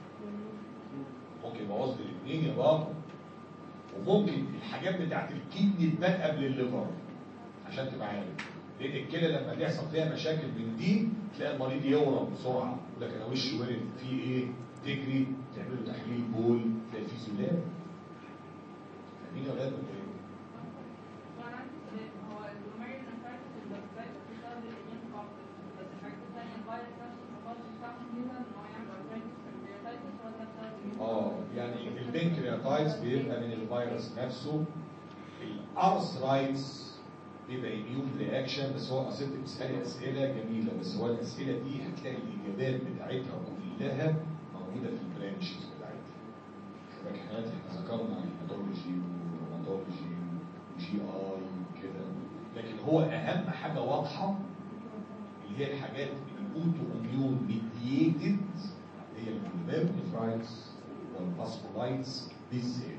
ممكن يبوظ الاثنين يا بابا. وممكن الحاجات بتاعت الكدني تبان قبل الليفر عشان تبقى عارف. لان الكلى لما بيحصل فيها مشاكل من دي تلاقي المريض يورم بسرعه، يقول لك انا وشي ورد فيه ايه؟ تجري تعمل له تحليل بول تلاقي فيه زلال. فاهمين يا ولاد ولا ايه؟ وانا عندي سؤال، هو الروماري نفرت البكتيريا بتسبب الاميون كومبلكس، بس الحاجات الثانيه الفيروس نفسه ما خالص صح كده ان هو يعمل ارثرايتس في البنكرياتايتس ولا بسبب يعني البنكرياتايتس بيبقى من الفيروس نفسه. الارثرايتس بيبقى اميون رياكشن. بس هو اصل بتسالي اسئله جميله، بس هو الاسئله دي هتلاقي الاجابات بتاعتها كلها موجوده في البرانشز بتاعتها. خلي بالك احنا ذكرنا الهيماتولوجي والروماتولوجي وجي اي وكده، لكن هو اهم حاجه واضحه اللي هي الحاجات الاوتو اميون ميدييتد، هي البولينيفرايتس والفاسكولايتس بالذات.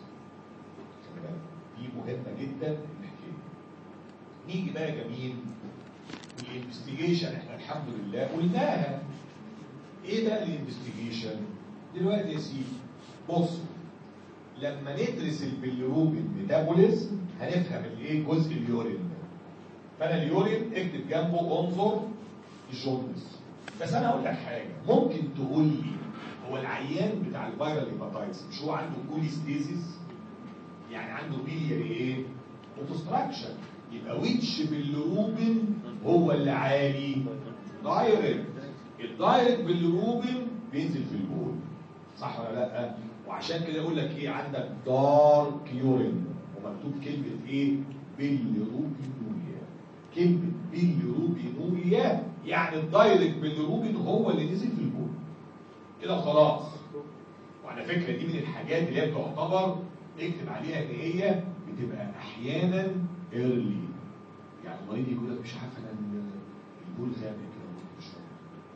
خلي بالك دي مهمه جدا الحكايه. نيجي بقى جميل الانفستيجيشن، احنا الحمد لله قلناها. ايه بقى الانفستيجيشن؟ دلوقتي يا سيدي بصوا، لما ندرس البيليروبين ميتابوليزم هنفهم الايه؟ جزء اليورين ده. فانا اليورين اكتب جنبه انظر الجوندس. بس انا اقول لك حاجه، ممكن تقول لي هو العيان بتاع الفيرال هيباتايتس مش هو عنده كوليستيزيس؟ يعني عنده بيلياري ايه؟ اوبستراكشن. يبقى ويتش بالروبين هو اللي عالي؟ دايركت. الدايركت بالروبين بينزل في البول، صح ولا لا؟ وعشان كده اقول لك ايه؟ عندك دارك يورين ومكتوب كلمه ايه؟ بيليروبينوريا. كلمه بيليروبينوريا يعني الدايركت بالروبين هو اللي نزل في البول كده خلاص. وعلى فكره دي من الحاجات اللي هي بتعتبر اكتب عليها ان هي بتبقى احيانا ايرلي. يعني المريض يقول لك مش عارف انا البول غامق كده مش فاهم.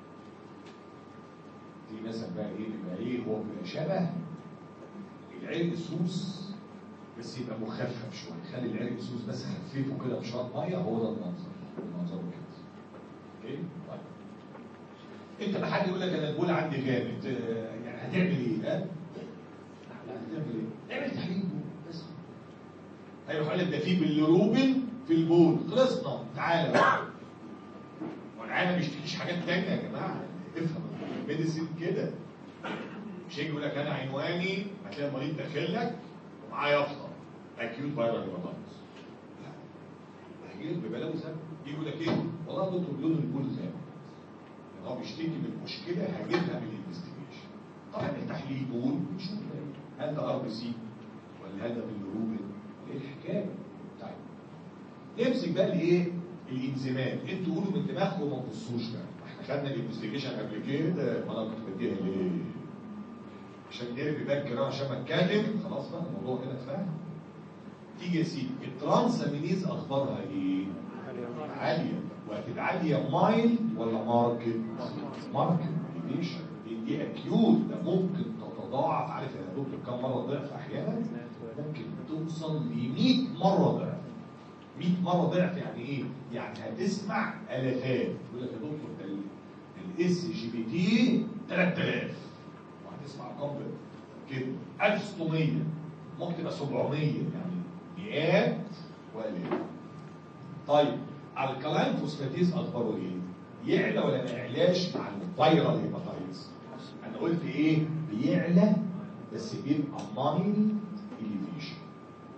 دي مثلا بقى ايه؟ بيبقى ايه؟ هو بيبقى شبه العرق سوس بس يبقى مخفف شويه. خلي العرق سوس بس خففه كده بشويه ميه، هو ده المنظر كده. اوكي؟ طيب انت ما حد يقول لك انا البول عندي غامق، يعني هتعمل ايه؟ ها؟ هتعمل ايه؟ اعمل تحليل بول بس. هيروح قال لك ده في بالروبين في البول، خلصنا. تعالى بقى. والعيال ما بيشتكيش حاجات تانية يا جماعه، افهم الميديسين كده. مش هيجي يقول لك انا عنواني هتلاقي المريض داخل لك ومعاه يافطه اكيوت فايرال هيباتايتس. لا، هيجي لك ببلاوي سبب. يجي يقول لك ايه؟ والله يا دكتور لون البول غامق. هو بيشتكي من مشكله هجيبها من الانفستيجيشن. طبعا التحليل بول مش مهم. هل ده ار بي سي ولا هل ده بالروبين؟ ايه الحكايه؟ طيب نمسك بقى الايه؟ الانزيمات. انتوا قولوا من دماغكم وما تبصوش بقى. احنا خدنا الانفستيجيشن قبل كده، ما انا كنت بديها ليه؟ عشان نرمي باك كده عشان ما اتكلم. خلاص بقى الموضوع كده اتفهم. تيجي يا سيدي الترانسامينيز اخبارها ايه؟ عاليه. وهتبقى عاليه مايل ولا ماركت؟ ماركت ليش؟ دي اكيوت، ده ممكن تتضاعف. عارف يا دكتور كم مره ضعف احيانا؟ ممكن توصل ل 100 مره ضعف. 100 مره ضعف يعني ايه؟ يعني هتسمع الافات. يقول لك يا دكتور ده الاس جي بي تي 3000، وهتسمع ارقام كده 1600، ممكن تبقى 700، يعني مئات والاف. طيب الكلاين فوسفاتيز اخباره ايه؟ يعلى ولا ما يعلاش مع الفيرال هيباتايتس؟ انا قلت ايه؟ بيعلى بس بيبقى مايل اليفيشن.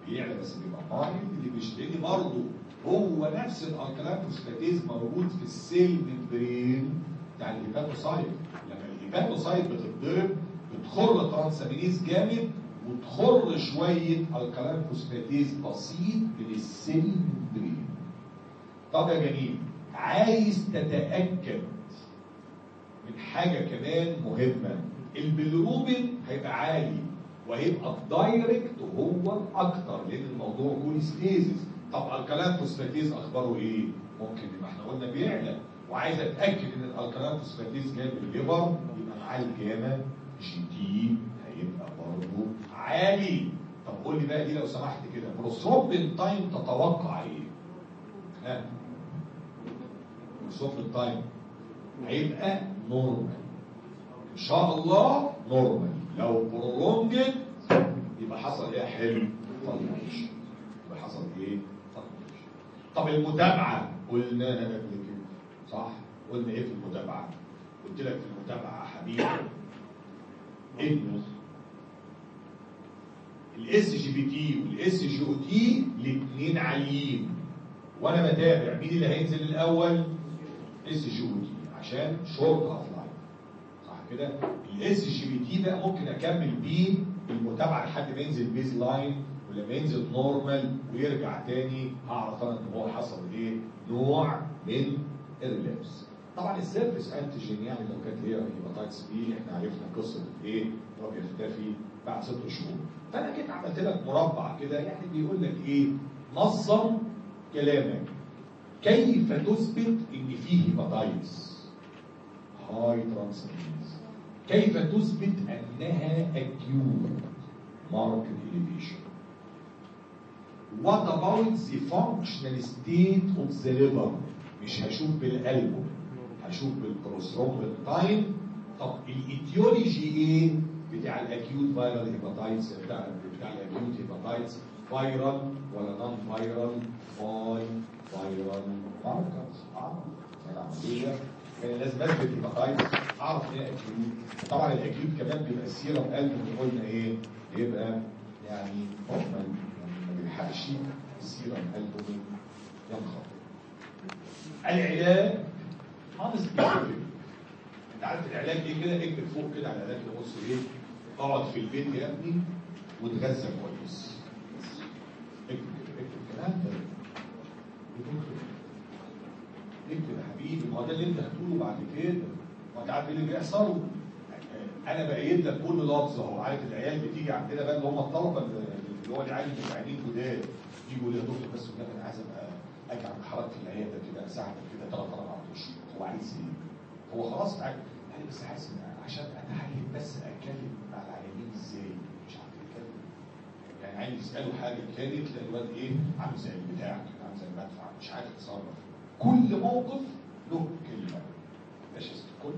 بيعلى بس بيبقى مايل اللي بيشتري برضه هو نفس الالكالين فوسفاتيز موجود في السيل ممبرين بتاع الهيباتوسايت. لما الهيباتوسايت بتتضرب بتخر ترانسامينيز جامد وتخر شويه الكالين فوسفاتيز بسيط من السيل ممبرين. طب يا جميل، عايز تتاكد من حاجه كمان مهمه، البيلروبين هيبقى عالي وهيبقى الدايركت هو الاكتر لان الموضوع كوليستيزيس. طب الكالين فوسفاتيز اخباره ايه؟ ممكن يبقى احنا قلنا بيعلى، وعايز اتاكد ان الالكالين فوسفاتيز جاي من الليفر يبقى معاه الجاما جي تي هيبقى برضه عالي. طب قول لي بقى دي لو سمحت كده، بروثرومبين تايم تتوقع ايه؟ ها؟ بروثرومبين تايم هيبقى نورمال ان شاء الله، نورمال. لو برولونجد يبقى حصل ايه يا حلو؟ فالميشن. يبقى حصل ايه؟ فالميشن. طب المتابعه قلناها قبل كده صح؟ قلنا ايه في المتابعه؟ قلت لك في المتابعه يا حبيبي انه الاس جي بي تي والاس جي او تي الاثنين عاليين، وانا بتابع مين اللي هينزل الاول؟ اس جي او تي عشان شورت هاف لايف صح كده؟ الاس جي بي تي بقى ممكن اكمل بيه المتابعه لحد ما ينزل بيز لاين، ولما ينزل نورمال ويرجع تاني هعرف انا ان هو حصل ايه؟ نوع من الريلابس. طبعا السيرفيس انتيجين يعني لو كانت هي هيباتايتس بي احنا عرفنا قصه ايه؟ هو بيختفي بعد 6 شهور. فانا جيت عملت لك مربع كده يعني بيقول لك ايه؟ نظم كلامك. كيف تثبت ان فيه هيباتايتس؟ هاي ترانسميز. كيف تثبت انها acute marked elevation؟ What about the functional state of the liver؟ مش هشوف بالقلب، هشوف بالبروثرومبين تايم. طب الايتيولوجي ايه بتاع الاكيوت فايرال هيباتايتس؟ بتاع الاكيوت هيباتايتس فايرال ولا نون فايرال؟ فايرال ماركرز. العمليه كان لازم اثبت هيباتايتس اعرف ايه اكيوت. طبعا الاكيوت كمان بيبقى السيرم قلب اللي قلنا ايه؟ بيبقى يعني نورمال، ما بيلحقش السيرم قلبه ينخفض. العلاج سبيسيفيك. انت عارف العلاج ايه كده؟ اكتب فوق كده على العلاج ده، بص ايه؟ اقعد في البيت يا ابني وتغذى كويس. اكتب الكلام ده. اكتب يا حبيبي، ما هو ده اللي انت هتقوله بعد كده. وانت عارف ايه اللي بيحصل؟ انا بايد لك كل لفظ اهو. عارف العيال بتيجي عندنا بقى اللي هم الطلبه اللي هو العيال المتعينين جداد يجوا يا دكتور بس انا عايز ابقى اجي اعمل حركه في العياده كده اساعدك كده 3 4 اشهر. هو عايز ايه؟ هو خلاص معاك يعني بس عايز عشان اتعلم بس اتكلم مع العيانين ازاي؟ مش عارف يتكلم. يعني عايز يساله حاجه كانت تلاقي الواد ايه؟ عامل زي البتاع كده، عامل زي المدفع، مش عارف يتصرف. كل موقف له كلمه. ماشي يا ست الكل؟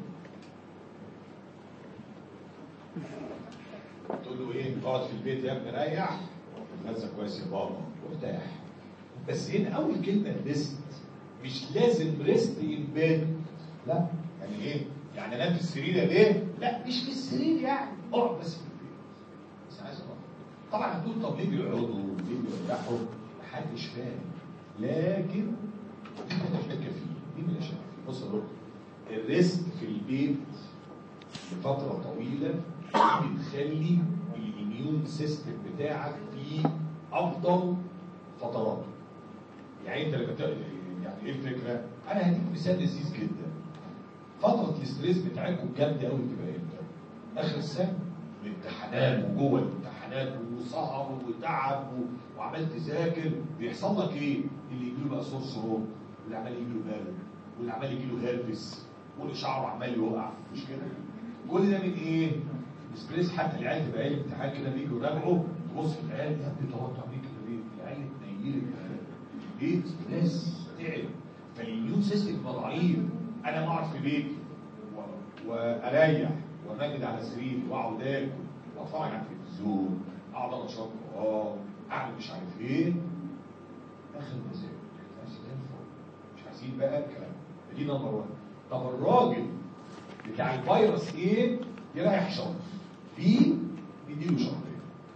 تقول له ايه؟ اقعد في البيت يا ابني ريح وتتغذى كويس يا بابا وارتاح. بس هنا اول كلمه ريست، مش لازم ريست ان بيد. لا يعني ايه؟ يعني انام في السرير يا بيه؟ لا مش في السرير، يعني اقعد بس في البيت. بس عايز اقعد. طبعا هتقول طب ليه بيقعدوا وليه بيرتاحوا؟ محدش فاهم، لكن دي مالهاش شك فيه، دي مالهاش شك فيه. بص يا دكتور، الريست في البيت لفتره طويله بتخلي الاميون سيستم بتاعك في افضل فتراته. يعني انت لما يعني ايه الفكره؟ انا هديك مثال لذيذ جدا. فتره الاستريس بتاعتكم جامده قوي بتبقى امتى؟ اخر السنه، الامتحانات وجوه الامتحانات وسهر وتعب وعمال تذاكر، بيحصل لك ايه؟ اللي يجي له بقى صور صروب، واللي عمال يجي له برد، واللي عمال يجي له هيربس، واللي شعره عمال يوقع، مش كده؟ كل ده من ايه؟ الستريس. حتى العيال تبقى قايل امتحان كده بيجوا يراجعوا، تبص في العيال يا ابني تقعد تعمل كده ليه؟ العيال تنيلك ليه؟ ستريس تعب، فالاميون سيستم يبقى ضعيف. انا اقعد في بيتي واريح وامجد على سريري واقعد اكل واتفرج على التلفزيون، اقعد اقرا شويه قران، اعمل مش عارف ايه، اخر مزاج مش عايزين بقى الكلام. دي نمبر 1. طب الراجل بتاع الفيروس ايه؟ يريح شهر، بي نديله شهرين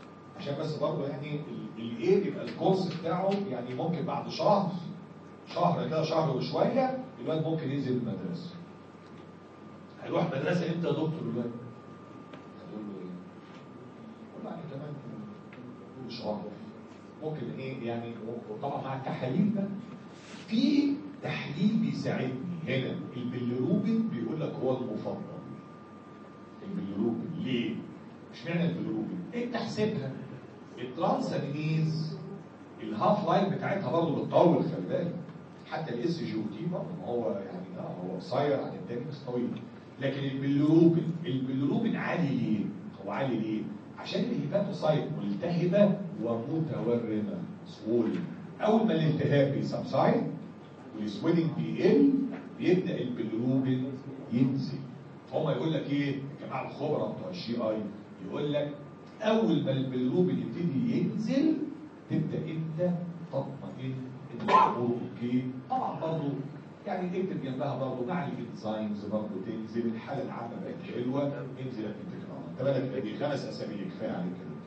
عشان بس برضه يعني الايه بيبقى الكورس بتاعه يعني ممكن بعد شهر كده، شهر وشويه الواد ممكن ينزل المدرسه. هيروح مدرسه امتى يا دكتور الواد؟ هتقول له ايه؟ قول له يعني كمان شهر ممكن ايه يعني. وطبعا مع التحاليل ده في تحليل بيساعدني هنا، البيليروبين بيقول لك هو المفضل. البيليروبين ليه؟ اشمعنى البيليروبين؟ انت احسبها الترانسامينيز الهاف لايف بتاعتها برضه بتطول، خلي بالك. حتى الاس جي او تي برضه ما هو يعني هو قصير عن التاني بس طويل. لكن البيليروبين عالي ليه؟ هو عالي ليه؟ عشان الهيباتوسايت ملتهبه ومتورمه سوول. اول ما الالتهاب بيسبسايد والسويلنج بيقل بيبدا البيليروبين ينزل. فهم يقول لك ايه؟ الجماعه الخبراء بتوع الجي اي يقول لك اول ما البيليروبين يبتدي ينزل تبدا انت تطمئن ان الامور اوكي. طبعا برضه يعني اكتب جنبها برضه مع الانزيمز برضه تنزل، الحاله العامه بقت حلوه، انزل الانتجرال. انت بالك دي 5 اسابيع كفايه عليك كده.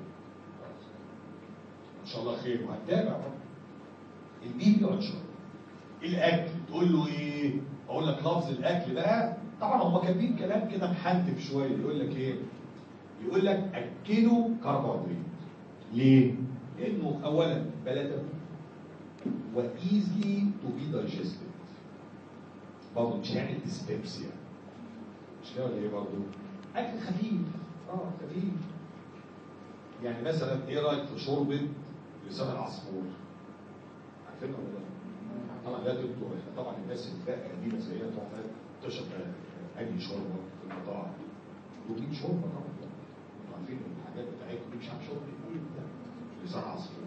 ان شاء الله خير وهتتابع برضه. البي بي انشر الاكل تقول له ايه؟ اقول لك لفظ الاكل بقى. طبعا هم كاتبين كلام كده محنتف شويه، يقول لك ايه؟ يقول لك اكلوا كربوهيدرات. ليه؟ لانه اولا بلده وايزلي تو بي دايجستد. برضه مش هيعمل ديسبيبسيا. مش كده ولا ايه برضه؟ اكل خفيف. خفيف. يعني مثلا ايه رايك في شوربه لسان العصفور؟ عارفينها ولا لا؟ طبعا لا تبدو طبعا الناس الفاقه دي زيها تقعد تشرب اي شوربه في المطاعم. ودي شوربه طبعا. انتوا عارفين الحاجات بتاعتكم دي مش عارف شوربه ايه ده؟ لسان عصفور.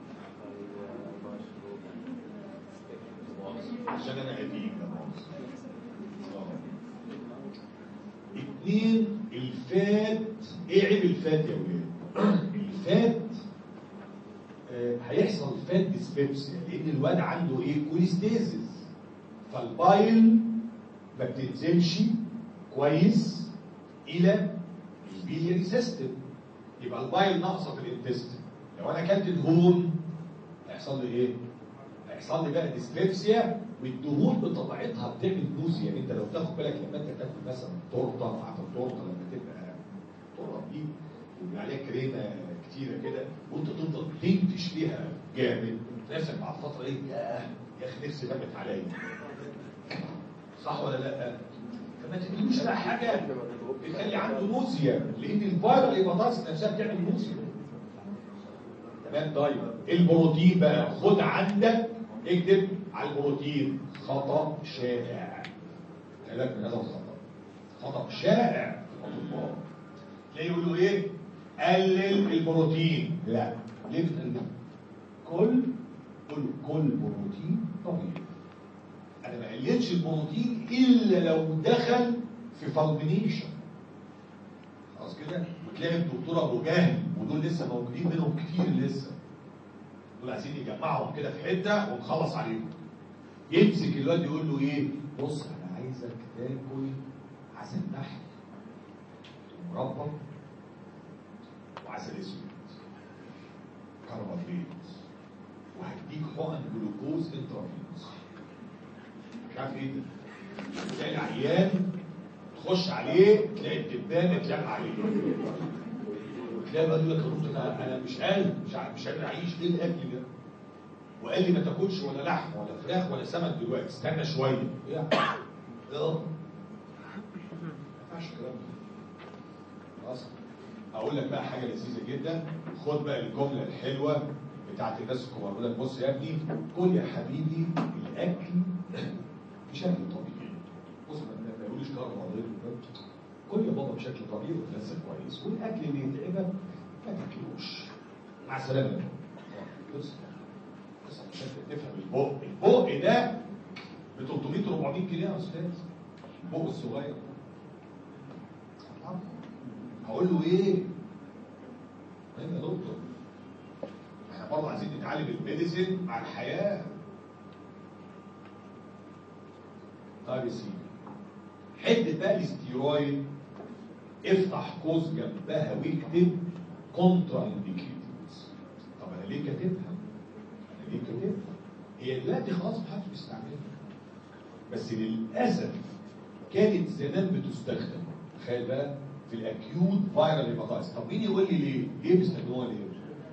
عشان انا قديم ده مؤاخذة. 2 الفات. ايه عيب الفات يا ولاد؟ الفات هيحصل فات ديسبيبسيا لان الواد عنده ايه؟ كوليستيزيس. فالبايل ما بتنزلش كويس الى البيلياري سيستم، يبقى البايل ناقصه في الانتستين. لو انا اكلت دهون هيحصل لي ايه؟ هيحصل لي بقى ديسبيبسيا، والدهون بطبيعتها بتعمل نوزيا. يعني انت لو تاخد بالك لما انت تاكل مثلا تورته، عارف التورته لما تبقى تورته دي ويبقى عليها كريمه كتيره كده وانت تفضل تنتش فيها جامد، نفسك بعد فتره ايه؟ يا اخي نفسي غمت عليا. صح ولا لا؟ فما تديلوش بقى حاجه بتخلي عنده نوزيا، لان الفايرال هيباتايتس نفسها بتعمل نوزيا. تمام. طيب البروتين بقى خد عندك، اكتب على البروتين خطأ شائع. خلي من هذا الخطأ. خطأ شائع في الاطباء. تلاقيه يقولوا ايه؟ قلل البروتين. لا، ليه بتقلل؟ كل بروتين طبيعي. انا ما قللش البروتين الا لو دخل في فالمينيشن. خلاص كده؟ وتلاقي الدكتور ابو جهل ودول لسه موجودين منهم كتير لسه. دول عايزين يجمعهم كده في حته ونخلص عليهم. يمسك الواد يقول له ايه؟ بص انا عايزك تاكل عسل نحل ومربى وعسل اسود كربوهيدرات وهديك حقن جلوكوز انترافينوس. مش عارف ايه ده؟ تلاقي العيان تخش عليه تلاقي الدبانه اتلم عليه. وتلاقي بقى يقول لك يا دكتور انا مش قادر اعيش. ايه الاكل ده؟ وقال لي ما تاكلش ولا لحم ولا فراخ ولا سمك دلوقتي، استنى شويه. ايه يا عم؟ ما ينفعش الكلام ده. خلاص؟ اقول لك بقى حاجه لذيذه جدا. خد بقى الجمله الحلوه بتاعت الناس الكبار. بقول لك بص يا ابني، كل يا حبيبي الاكل بشكل طبيعي. بص ما يقوليش كربوهيدرات. كل يا بابا بشكل طبيعي وتنزل كويس، والاكل اللي يتعبك ما تاكلوش. مع السلامه. بص عشان تفهم البق ده ب 300 400 جنيه يا استاذ. البق الصغير هقول له ايه؟ يا دكتور احنا برضه عايزين نتعلم الميديسين مع الحياه. طيب يا سيدي، حته بقى الاستيرويد افتح قوس جنبها واكتب كونترا انديكيتد. انا ليه كاتبها؟ هي دلوقتي خلاص محدش بيستعملها، بس للاسف كانت زمان بتستخدم. تخيل بقى في الاكيوت فايرال هيباتايتس. طب مين يقول لي ليه؟ ليه بيستخدموها ليه؟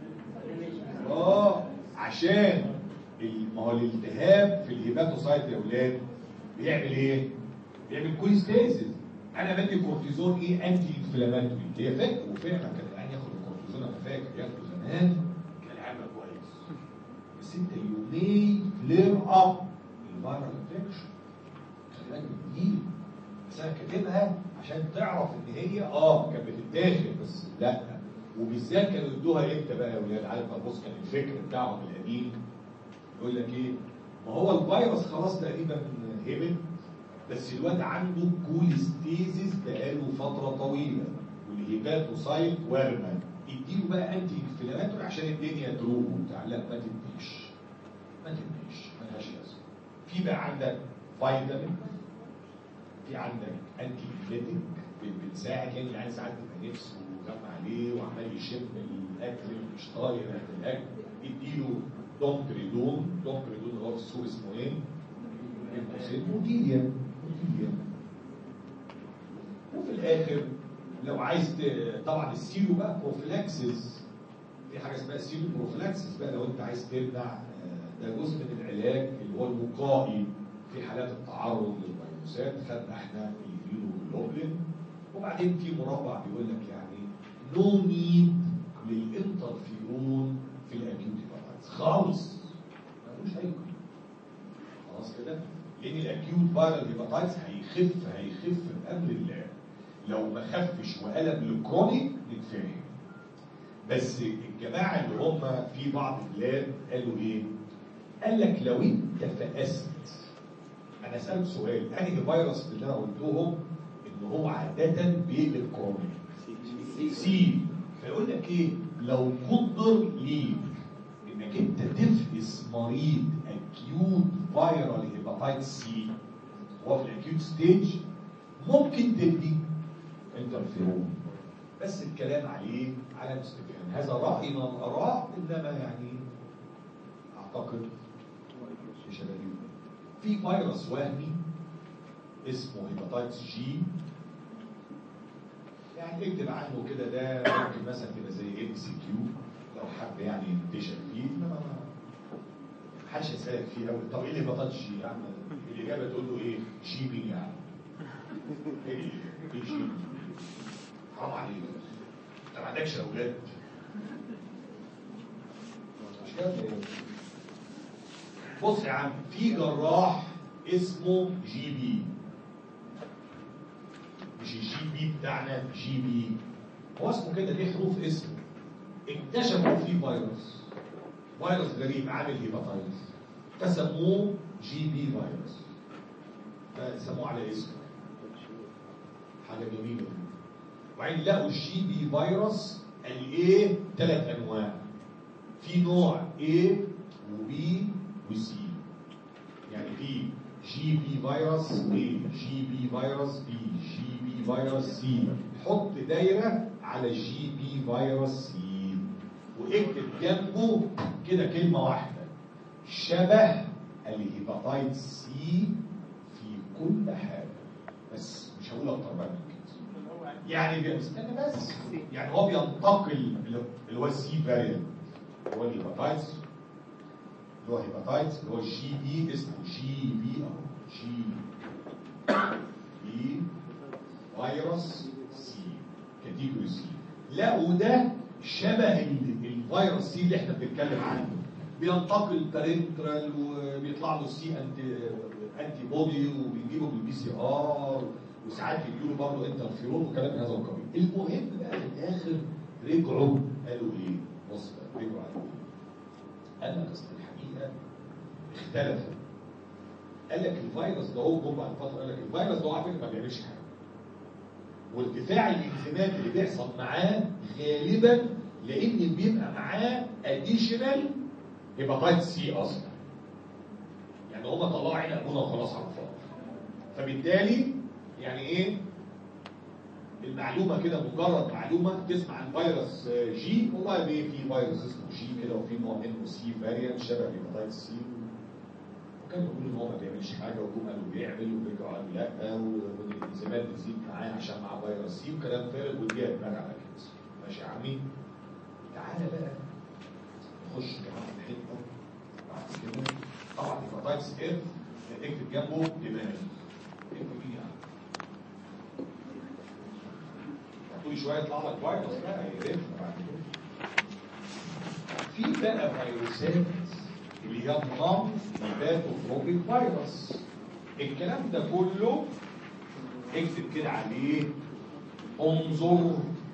عشان ما هو الالتهاب في الهيباتوسايت يا اولاد بيعمل ايه؟ بيعمل كوليستاسيس. انا بدي كورتيزون ايه؟ انتي انفلاماتوري. هي فاكر وفعلا كان العيان ياخد الكورتيزون، انا فاكر ياخده زمان كان عامل كويس. بس انت يومين فلير اب الفايرال انفكشن. خلي بالك من دي. بس انا كاتبها عشان تعرف ان هي كانت بتتاخد بس لا. وبالذات كانوا يدوها امتى بقى يا ولاد؟ عارف بص كان الفكر بتاعهم القديم يقول لك ايه؟ ما هو الفيروس خلاص تقريبا هبط، بس الواد عنده كوليستيزيس بقاله فتره طويله والهيباتوسايت وارمه، اديله بقى انتي انفلاماتوري عشان الدنيا تروق وبتاع. لا ما تديش مالهاش لازمه. في بقى عندك فيتامين، في عندك انتي بليتك بتساعد، يعني العيال ساعات بيبقى نفسه وغم عليه وعمال يشم الاكل مش طايق ريحه الاكل، اديله دومبريدون اللي هو في السوق اسمه ايه؟ موتيليا. وفي الاخر لو عايز طبعا السيرو بقى بروفيلاكسس، في حاجه اسمها سيرو بروفيلاكسس بقى لو انت عايز تمنع، ده جزء من العلاج اللي هو الوقائي في حالات التعرض للفيروسات. خدنا احنا الهيموجلوبين. وبعدين في مربع بيقول لك يعني نو نيد للانترفيرون في الاكيوت هيباتايتس خالص، ملوش اي قيمه خلاص كده، لان الاكيوت فايرال هيباتايتس هيخف بامر الله. لو ما خفش وقلب للكرونيك نتفاهم. بس الجماعه اللي هم في بعض البلاد قالوا ايه؟ قال لك لو انت فقست، انا اسالك سؤال، انهي فيروس اللي انا قلتهم ان هو عاده بيقلب كرونيك؟ سي. فيقول لك ايه؟ لو قدر ليك انك انت تفقس مريض اكيوت فايرال هيباتايتس سي وهو في الاكيوت ستيج، ممكن تدي انترفيرون، بس الكلام عليه على استفهام. هذا راي من الاراء، انما يعني اعتقد مش هلاقيه. في فيروس وهمي اسمه هيباتايتس جي، يعني اكتب عنه كده، ده ممكن مثلا تبقى زي MCQ لو حد يعني ينتشر فيه، انما محدش هيسالك فيه قوي. طب ايه الهيباتايتس جي يا عم؟ الاجابه تقول له ايه؟ جي بي يعني. ايه جي بي؟ حرام عليك، انت ما عندكش اولاد؟ مش كده؟ بص يا عم، في جراح اسمه جي بي، مش الجي بي بتاعنا، جي بي هو اسمه كده، ليه حروف اسمه. اكتشفوا فيه فيروس غريب عامل هيباتايتس، فسموه جي بي فيروس، فسموه على اسمه. حاجه جميله. وبعدين لقوا الجي بي فيروس الايه 3 انواع، في نوع A وبي وسي، يعني في جي بي فيروس A، جي بي فيروس B، جي بي فيروس C. حط دايره على جي بي فيروس C واكتب جنبه كده كلمه واحده: شبه الهيباتايتس سي في كل حاجه. بس مش هقول اكتر بقى من كده. يعني استنى بس، يعني هو بينتقل اللي هو السي فاريانت، اللي هو الهيباتايتس، اللي هو الجي بي، اسمه جي بي او جي بي فيروس سي كاتيجوري سي. لقوا ده شبه الفيروس سي اللي احنا بنتكلم عنه، بينتقل بارنترال وبيطلع له السي انتي بودي وبيجيبه بالبي سي ار، وساعات بيجيبوا برضه انترفيرون وكلام من هذا القبيل. المهم بقى في الاخر رجعوا قالوا ايه؟ بص بقى رجعوا قالوا ايه؟ قال لك اصل الحقيقه اختلف. قال لك الفيروس ده هو جم بعد فتره قال لك الفيروس ده على فكره ما بيعملش حاجه، وارتفاع الانزيمات اللي بيحصل معاه غالبا لان بيبقى معاه اديشنال هيباتايتس سي اصلا، يعني هم طلعوا عين ابونا وخلاص على الفاضي. فبالتالي يعني ايه المعلومه كده، مجرد معلومه تسمع عن فيروس جي، والله في فيروس اسمه جي كده وفي نوع منه سي فاريانت شبه الهيباتيتس سي، وكانوا بيقولوا ان هو ما بيعملش حاجه وجم قالوا بيعمل ورجعوا قالوا لا والانزيمات بتزيد معاه عشان معاه فيروس سي وكلام فارغ والجهه دماغ على كده. ماشي يا عمي؟ تعالى بقى نخش كمان في حته بعد كده. طبعا الهيباتيتس اف اكتب جنبه دماغ. اكتب ايه يعني؟ كل شويه يطلع لك فيروس بقى يقرفنا بعد كده. في بقى فيروسات اللي هي نون هيباتوتروبيك فيروس. الكلام ده كله اكتب كده عليه انظر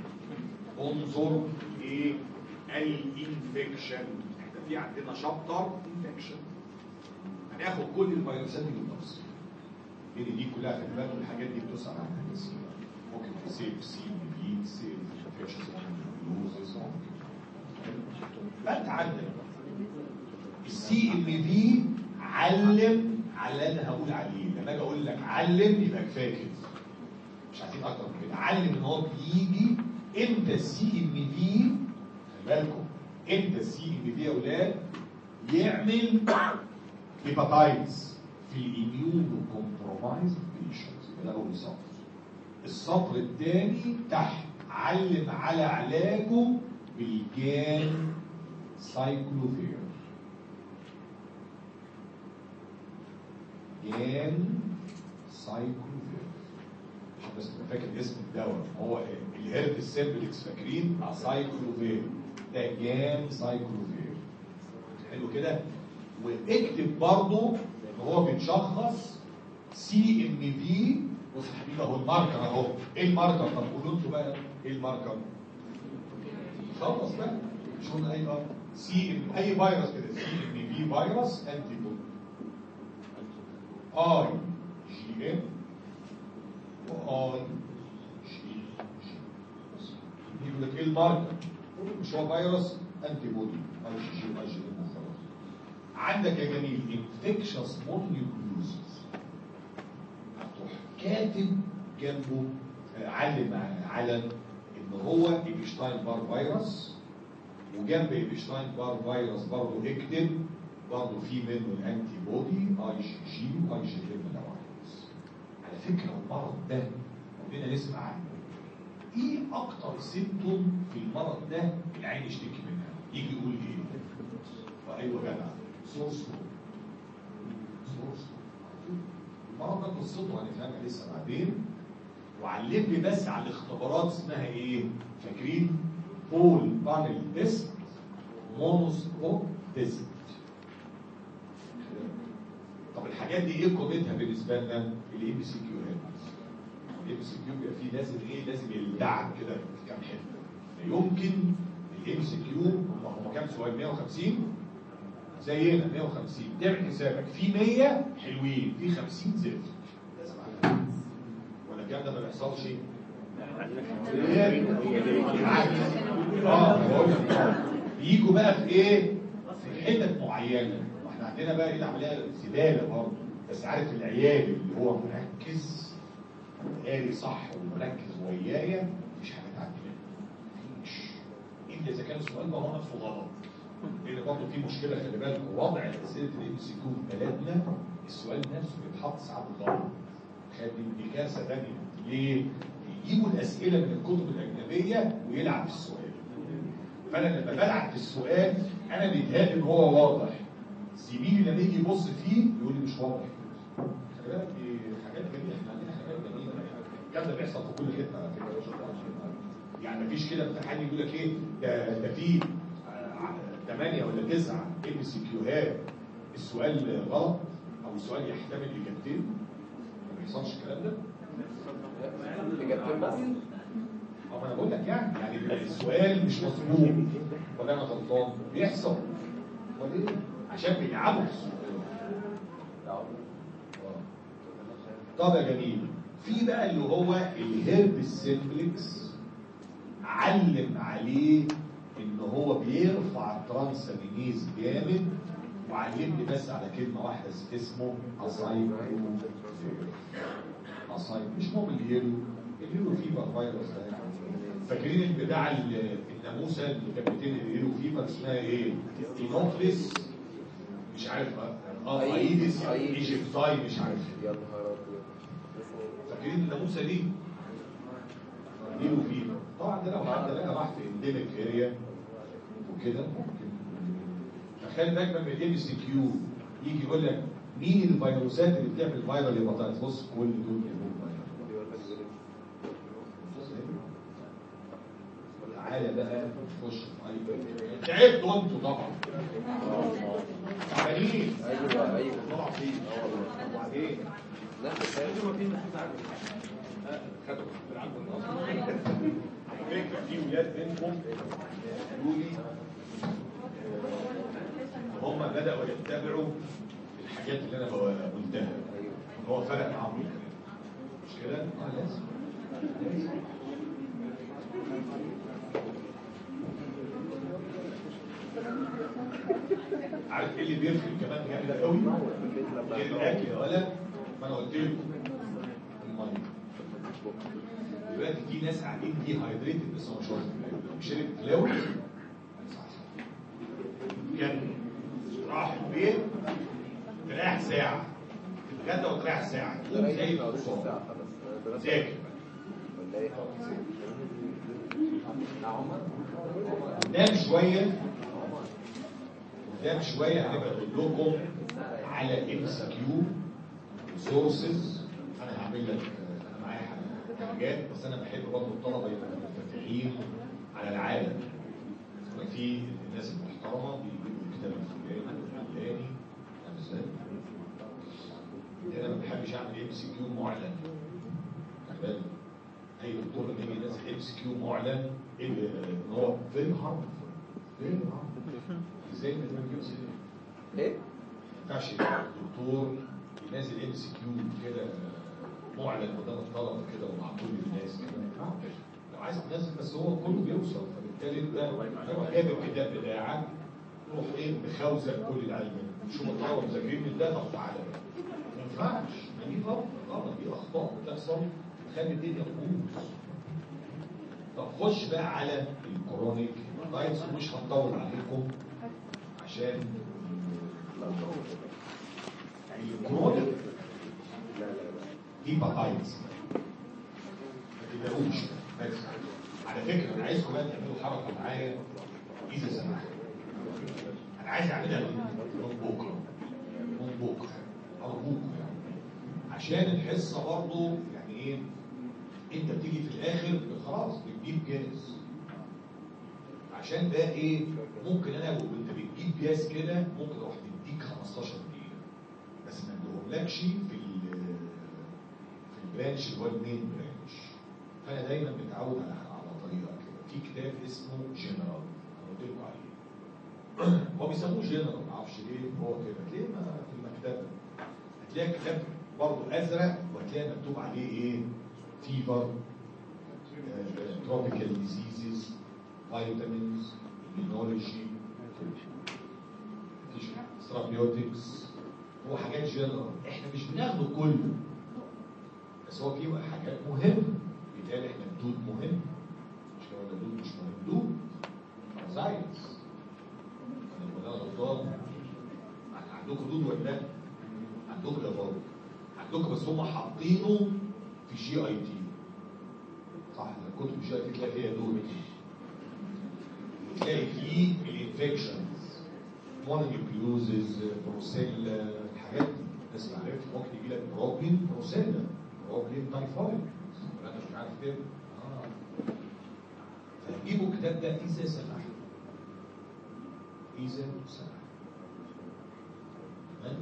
ايه الانفكشن. احنا في عندنا شابتر انفكشن هناخد كل الفيروسات دي بالتفصيل، لان دي كلها خلي بالك الحاجات دي بتسال عنها كتير. ممكن تسيب سي بي سيب انفكشن لوزز فانت عندك السي ام في علم على اللي انا هقول عليه. لما اجي اقول لك علم يبقى كفايه كده، مش عايزين اكتر من كده. علم ان هو بيجي امتى السي ام في، خلي بالكم امتى السي ام في يا اولاد يعمل هيباتايتس في الاميون كومبرومايز بيشنتس. ده اول سطر. السطر الثاني تحت علم على علاجه بالجان سايكلوفير. جان سايكلوفير عشان بس تبقى فاكر اسم الدواء. هو الهيرب سيمبلكس فاكرين سايكلوفير، ده جان سايكلوفير. حلو كده. واكتب برضه ان هو بيتشخص سي ام في. بص يا حبيبي اهو الماركر اهو. ايه الماركر؟ طب قولوا انتوا بقى ايه الماركر؟ خلص بقى مش قلنا اي سي ام اي فيروس كده سي ام في فيروس انتي بودي اي جي ام واي جي يقول لك ايه الماركر؟ مش هو فيروس انتي بودي اي جي واي جي ام وخلاص. عندك يا جميل انفكشس مونيوكلوزز هتروح كاتب جنبه علم على ان هو ايبشتاين بار فيروس، وجنب ايبشتاين بار فيروس برضه اكتب برضه في منه الانتي بودي اي جي واي جي ام فيروس. على فكره المرض ده كلنا نسمع عنه. ايه اكتر سيمتوم في المرض ده العين يشتكي منها؟ يجي يقول ايه؟ وايوه جدع سورس. المرض ده قصته هنفهمها لسه بعدين. وعلمني بس على الاختبارات اسمها ايه؟ فاكرين؟ فول بانل تيست، مونوسكوب تيست. طب الحاجات دي ايه قيمتها بالنسبه لنا؟ الاي بي سي كيو. الاي بي سي كيو بيبقى فيه لازم ايه؟ لازم يلدعك كده في كام حته. يمكن الاي بي سي كيو هم كام سؤال؟ 150 زينا 150. تعمل حسابك في 100 حلوين، في 50 زفت. لازم على ولا الكلام ده ما بيحصلش؟ بيجوا بقى في ايه؟ في حتت معينه. واحنا عندنا بقى ايه العمليه؟ زباله برضه. بس عارف العيال اللي هو مركز قاري صح ومركز ويايا مفيش حاجه تعدي منه. مفيش الا اذا كان السؤال ده هو نفسه غلط. لان برضه في مشكله خلي بالك وضع اسئله الام سي كيو في بلدنا السؤال نفسه بيتحط ساعات غلط. دي كارثه ثانيه. ليه؟ يجيبوا الاسئله من الكتب الاجنبيه ويلعب في السؤال. فانا لما بلعب في السؤال انا بيتهيألي ان هو واضح. زميلي لما يجي يبص فيه يقول لي مش واضح. خلي بالك دي حاجات جميله. احنا عندنا حاجات جميله. الكلام ده بيحصل في كل حته على فكره. يعني مفيش كده امتحان يقول لك ايه ده في 8 ولا 9 ام سي كيوهات السؤال غلط او السؤال يحتمل اجابتين. ما بيحصلش الكلام ده. اجابتين بس. انا بقول لك يعني السؤال مش مظبوط ولا انا غلطان؟ بيحصل. وليه؟ عشان بيلعبوا في السؤال. طب يا جميل في بقى اللي هو الهيرب سيمبلكس علم عليه ان هو بيرفع الترانسامينيز جامد. وعلمني بس على كلمه واحده اسمه اسايكلوفير. مش مهم اليورو فيبر فيروس ده. فاكرين البتاع الناموسه اللي كانت بتنقل يلو فيفر اسمها ايه؟ اينوفلس مش عارف ايدس ايجيبتاي مش عارف. يا نهار ابيض. فاكرين الناموسه دي؟ يلو فيفر. طبعا ده لو حد لقى راح في انديميك اريا وكده ممكن. تخيل دايما من الام سي كيو يجي يقول لك مين الفيروسات اللي بتعمل فيرال هيباتايتس؟ بص كل دول تعالى بقى نخش في تعبتوا انتوا طبعا. تعبانين. ايوه طبعا فيه. وبعدين لا خدوا فكره في ولاد منكم قالوا لي هم بداوا يتبعوا الحاجات اللي انا قلتها. هو فرق معاهم الكلام مش كده؟ لازم. عارف ايه اللي بيفرق كمان جامد قوي؟ غير الاكل يا ولد ما انا قلت لكم الميه. دلوقتي في ناس قاعدين دي هايدريتد بس هو مش واخد باله. شرب فلاوي كان راح البيت تريح ساعه اتغدى وتريح ساعه تقوم زي الحصان ذاكر قدام شويه هنبقى نقول لكم على ام سي كيو سورسز. انا هعمل لك انا معايا حاجات بس انا بحب برضه الطلبه يبقوا منفتحين على العالم. في الناس المحترمه بيجيبوا الكتاب الفلاني فاهم ازاي؟ انا ما بحبش اعمل ام سي كيو معلن. خلي بالك اي دكتور لما يجي ينزل ام سي كيو معلن ان هو فيري هارمفul ازاي ما تجيبش ايه؟ ما ينفعش الدكتور ينزل ام سي كيو كده معلن قدام الطلبه كده ومعقول للناس كده ما ينفعش. لو عايز تنزل بس هو كله بيوصل فبالتالي انت تروح جايب الكتاب بتاعك تروح ايه مخوزن كل العلم شوف الطلبه مذاكرين من ده طب تعالى ما ينفعش. دي غلط دي اخطاء بتحصل تخلي الدنيا تبوظ. طب خش بقى على الكرونيك دايتس ومش هنطول عليكم عشان الكرونيك دي بايتس ما تبقوش بس. على فكره انا عايزكم بقى تعملوا حركه معايا اذا سمحتوا. انا عايز اعملها من بكره ارجوكم يعني عشان الحصه برضه يعني ايه انت بتيجي في الاخر خلاص بتجيب جاهز. عشان ده ايه ممكن انا وانت بتجيب جاهز كده ممكن اروح مديك 15 دقيقه بس ما اديهملكش في البرانش اللي هو المين برانش. فانا دايما متعود على طريقه كده. في كتاب اسمه جنرال انا قلت لكم عليه. هو بيسموه جنرال ما اعرفش ليه هو كده. هتلاقيه في المكتبه هتلاقي كتاب برضه ازرق وهتلاقي مكتوب عليه ايه فيفر tropical diseases vitamins immunology therapeutics هو حاجات جنرال احنا مش بناخده كله بس هو فيه حاجات مهمه. بالتالي احنا الدود مهم مش كده ولا الدود مش مهم؟ دود ساينس انا غلطان. عندكم دود ولا لا؟ عندكم يا بابا عندكم بس هم حاطينه في جي اي تي صح؟ الكتب جي اي تي تلاقي فيها دود تلاقي فيه الانفكشنز مونونيوكليوزز بروسيلا الحاجات دي الناس اللي عرفت ممكن يجي لك بروبلين بروسيلا بروبلين تايفويد ولا انت مش عارف كده فهتجيبوا الكتاب ده اذا سمحت اذا سمحت تمام.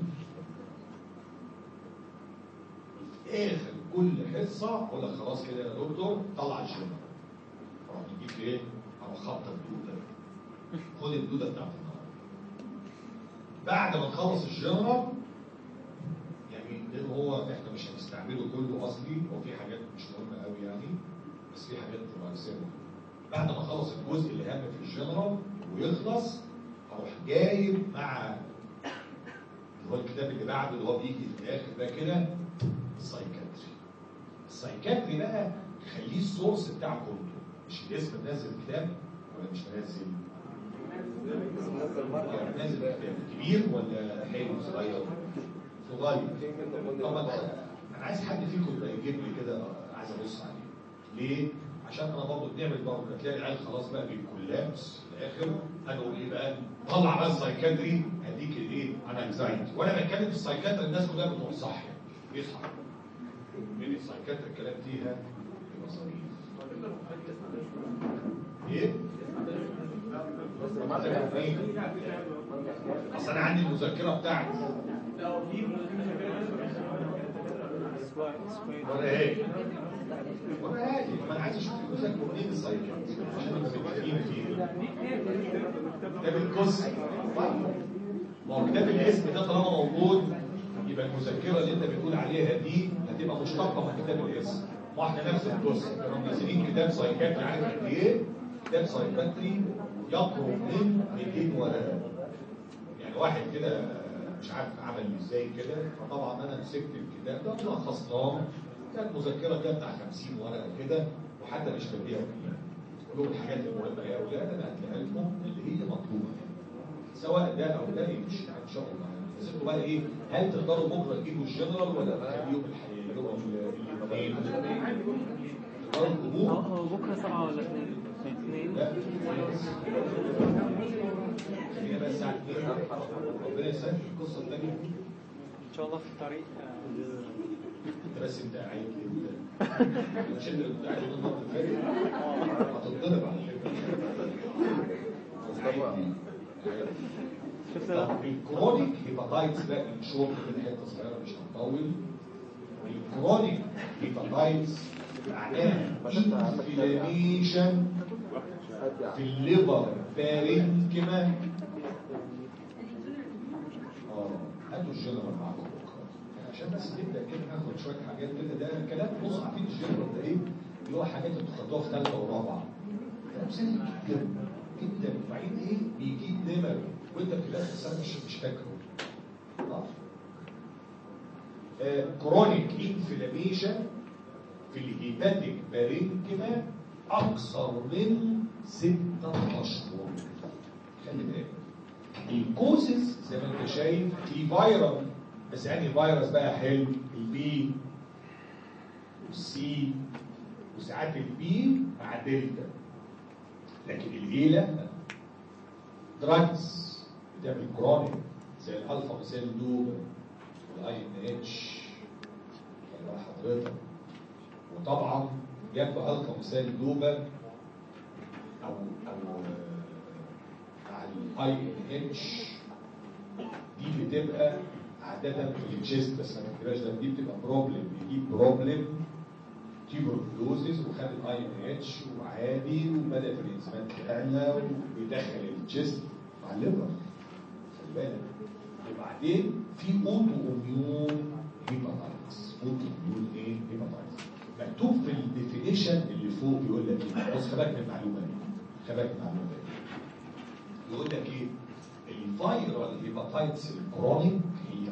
اخر كل حصه اقول لك خلاص كده يا دكتور طلع الجنرال اروح نجيب ايه؟ اروح خبط الدوده خد الدوده بتاعت النهارده. بعد ما نخلص الجنرال يعني لان هو احنا مش هنستعمله كله اصلي هو في حاجات مش مهمه قوي يعني بس في حاجات رئيسيه. بعد ما اخلص الجزء اللي هم في الجنرال ويخلص اروح جايب مع اللي هو الكتاب اللي بعده اللي هو بيجي في الاخر ده كده السايكاتري بقى خليه السورس بتاعكم انتوا مش الاسم نازل الكتاب ولا مش منزل؟ يعني نازل كبير ولا حلو صغير؟ صغير. طبعا انا عايز حد فيكم يبقى يجيب لي كده، عايز ابص عليه. ليه؟ عشان انا برضه بنعمل برضه تلاقي العيال خلاص بقى بيكولابس في الاخر. انا اقول ايه بقى؟ طلع بقى السايكاتري هديك الايه؟ انا انكزايتي. وانا بتكلم في السايكاتري الناس كلها بتقول صح يصحى. من السايكاتري الكلام فيها يبقى ظريف. ايه؟ اصل انا عندي المذكره بتاعتي. وريها لي ما انا عايز اشوف المذكره منين السايكاتري عشان نبقى متفقين فيه. كتاب القصه ما هو كتاب الاسم ده طالما موجود يبقى المذكره اللي انت بتقول عليها دي هتبقى مشتقه من كتاب الاسم. ما احنا نفس القصه كانوا منزلين كتاب سايكاتري عارف قد ايه؟ كتاب سايكاتري يقرب من 200 ورقه. يعني واحد كده مش عارف عمل ازاي كده، فطبعا انا مسكت الكتاب ده لخصناه. كانت مذكره كده بتاع 50 ورقه كده وحتى مش بديها كلها. كلهم الحاجات المهمه يا اولاد انا هديها لكم اللي هي مطلوبه. سواء ده او ده يمشي ان شاء الله. بس انتوا بقى ايه؟ هل تقدروا بكره تجيبوا الجنرال ولا تخليهم الاثنين؟ تقدروا تجيبوه؟ هو بكره 7 ولا 2؟ لا هي بس الساعه 2. ربنا يسهل القصه الثانيه ان شاء الله في الطريق. انت بس انت قاعد كده مش انت اللي كنت قاعد المره اللي فاتت هتتضرب على فكره. شفت ده؟ الكرونيك هيباتايتس ده شورت من حته صغيره مش هنطول. الكرونيك هيباتايتس معناها انفلاميشن في الليفر بارينكيما. هاتوا الجنرال معاكم بكره عشان بس نبدا كده ناخد شويه حاجات كده. ده كلام بص عارفين الجنرال ده ايه؟ اللي هو حاجات انتوا خدوها في ثالثه ورابعه. كلام سهل جدا جدا وبعدين ايه؟ بيجيب نمر وانت في الاخر السنه مش فاكره. كرونيك انفلاميشن في الهيباتيك بارينكيما اكثر من 6 اشهر. خلي بالك الكوزز زي ما انت شايف في فيروس، بس يعني فيروس بقى حلو البي والسي وساعات البي مع دلتا، لكن الايه لا. دراجز بتعمل كرونيك زي الالفا مثال دوبا والاي ان اتش ولا حضرتك. وطبعا جنب الفا مثال دوبا او مع الاي ان اتش دي بتبقى عاده في الجيست بس ما تكتبهاش ده. دي بتبقى بروبلم بيجيب بروبلم تيبروكلوزيس وخد الاي ان اتش وعادي وبدات الانزيمات تعلى وبيدخل الجيست مع الليفر. خلي بالك. وبعدين في اوتو اميون هيباتايتس. اوتو اميون ايه؟ هيباتايتس. مكتوب في الديفينيشن اللي فوق بيقول لك ايه؟ بص خلي بالك من المعلومه دي. خلي بالك من المعلومه دي. يقول لك ايه؟ الفيرال هيباتايتس الكرونيك هي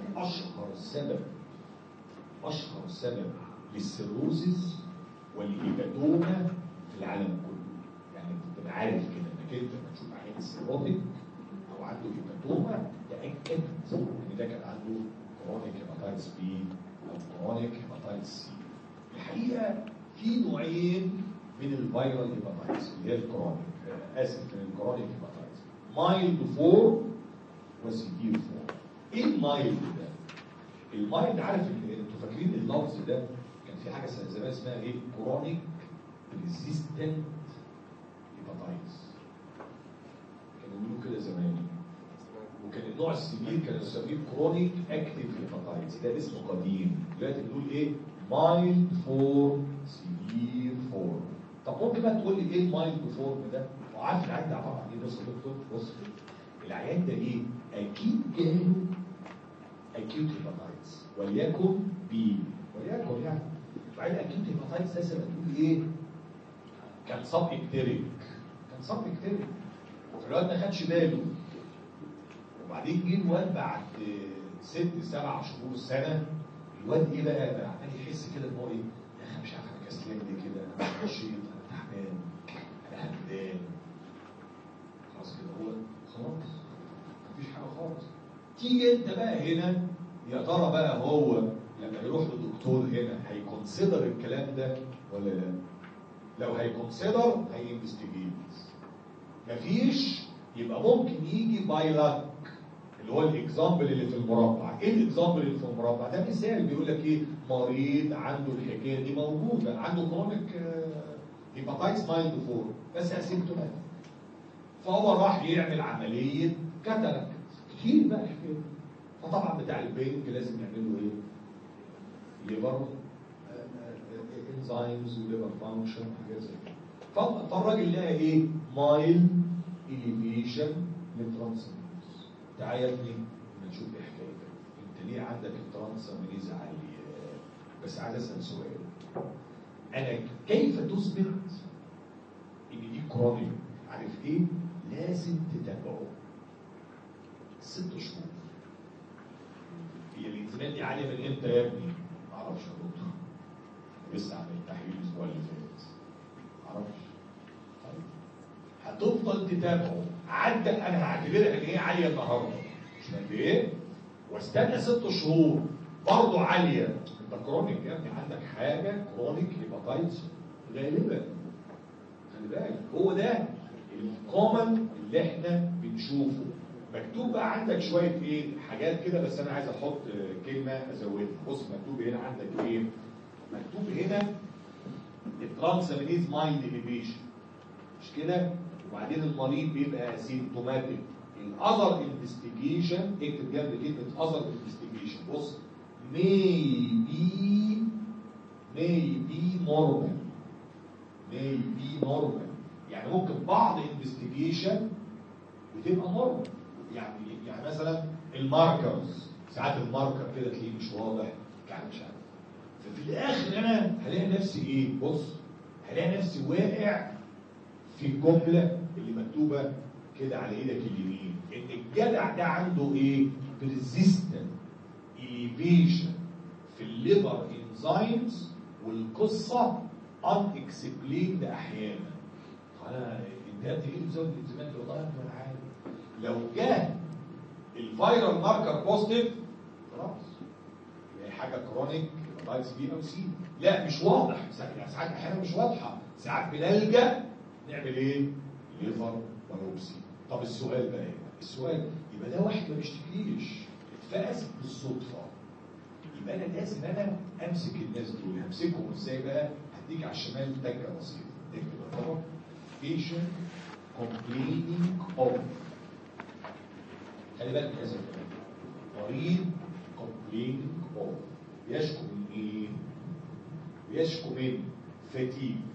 اشهر سبب للسيروزيس والهيباتوما في العالم كله. يعني تبقى عارف كده انك انت لما تشوف عيان سيروتيك او عنده هيباتوما تاكد ان ده كان عنده كرونيك هيباتايتس بي او كرونيك هيباتايتس سي. الحقيقه في نوعين من الفيرال هيباتايتس اللي هي الكرونيك من الكرونيك هيباتايتس، مايلد فور وسيفير فور. ايه المايلد ده؟ المايلد عارف انتوا فاكرين اللفظ ده كان في حاجه زمان اسمها ايه؟ كرونيك ريزيستنت هيباتايتس. كانوا بيقولوا كده زمان. وكان النوع السيفير كانوا يسميه كرونيك اكتيف هيباتايتس. ده اسمه قديم. دلوقتي بنقول ايه؟ مايلد فور سيفير فور. طب ممكن بقى تقول لي ايه المايلد فورم ده؟ وعارف العيان ده عباره عن ايه؟ بص يا دكتور بص العيان ده ايه؟ اكيد جاله اكيوت هيباتايتس وليكن بي وليكن يعني. بعدين اكيوت هيباتايتس لازم تقول ايه؟ كان صاب اكتريك. الواد ما خدش باله. وبعدين جه الواد بعد 6-7 شهور سنه الواد ايه بقى عمال يحس كده ان هو ايه؟ يا اخي مش عارف انا كسلان ليه كده؟ انا نشيط، انا تعبان، انا همدان، خلاص كده هو خلاص مفيش حاجه خالص. تيجي انت بقى هنا يا ترى بقى هو لما يروح لدكتور هنا هيكونسيدر الكلام ده ولا لا؟ لو هيكونسيدر هينفستيجيت. مفيش يبقى ممكن يجي باي لاك اللي هو الاكزامبل اللي في المربع. ايه الاكزامبل اللي في المربع؟ ده مثال بيقول لك ايه؟ مريض عنده الحكايه دي موجوده، عنده كرونيك هيباتايتس مايلد 4 بس اسيمتوماتيك. فهو راح يعمل عمليه كاتاراكت كتير بقى الحكايه دي. فطبعا بتاع البنك لازم يعمل له ايه؟ ليفر انزيمز وليفر فانكشن وحاجات زي كده. فالراجل لقى ايه؟ مايل اليفيشن للترانسامينيز. تعالى يا ابني ما نشوف ايه حكايتك. انت ليه عندك الترانسامينيز عاليه؟ بس عايز اسال سؤال. انا كيف تثبت ان دي كرونيك؟ عارف ايه؟ لازم تتابعه 6 شهور. هي الانزيمات دي عاليه من امتى يا ابني؟ ما اعرفش يا دكتور. لسه عامل تحليل الاسبوع اللي فات. ما اعرفش. طيب هتفضل تتابعه. عدى انا هعتبرها ان هي عاليه النهارده. مش قد ايه؟ واستنى 6 شهور برضه عاليه. انت كرونيك يا ابني، عندك حاجه كرونيك هيباتايتس غالبا. خلي بالك هو ده الكومن اللي احنا بنشوفه. مكتوب بقى عندك شويه ايه حاجات كده، بس انا عايز احط كلمه ازودها. بص مكتوب هنا عندك ايه؟ مكتوب هنا الترانسامينيز مايند اليفيشن، مش كده؟ وبعدين المريض بيبقى سيمتوماتيك. الاذر انفستيجيشن اكتب جنب كلمه اذر انفستيجيشن. بص may be normal يعني ممكن بعض انفستيجيشن بتبقى نورمال. يعني مثلا الماركرز ساعات الماركر كده تلاقيه مش واضح يعني مش عارف. ففي الاخر انا هلاقي نفسي ايه؟ بص هلاقي نفسي واقع في الجمله اللي مكتوبه كده على ايدك اليمين ان الجدع ده عنده ايه؟ persistent elevation في الليفر انزيمز والقصه unexplained احيانا. فانا انت ايه اللي بيزود الانزيمات؟ والله انا عارف لو جه الفيرال ماركر بوزيتيف خلاص هي حاجه كرونيك هيباتايتس بي او سي. لا مش واضح، ساعات احيانا مش واضحه، ساعات بنلجا نعمل ايه؟ ليفر بايوبسي. طب السؤال بقى السؤال يبقى ده واحد ما بيشتكيش اتفقس بالصدفه، يبقى انا لازم انا امسك الناس دول. همسكهم ازاي بقى؟ هديك على الشمال تكه بسيطه اكتب طبعا patient complaining of. خلي بالك هذا الكلام. مريض complaining of بيشكو من ايه؟ بيشكو من fatigue.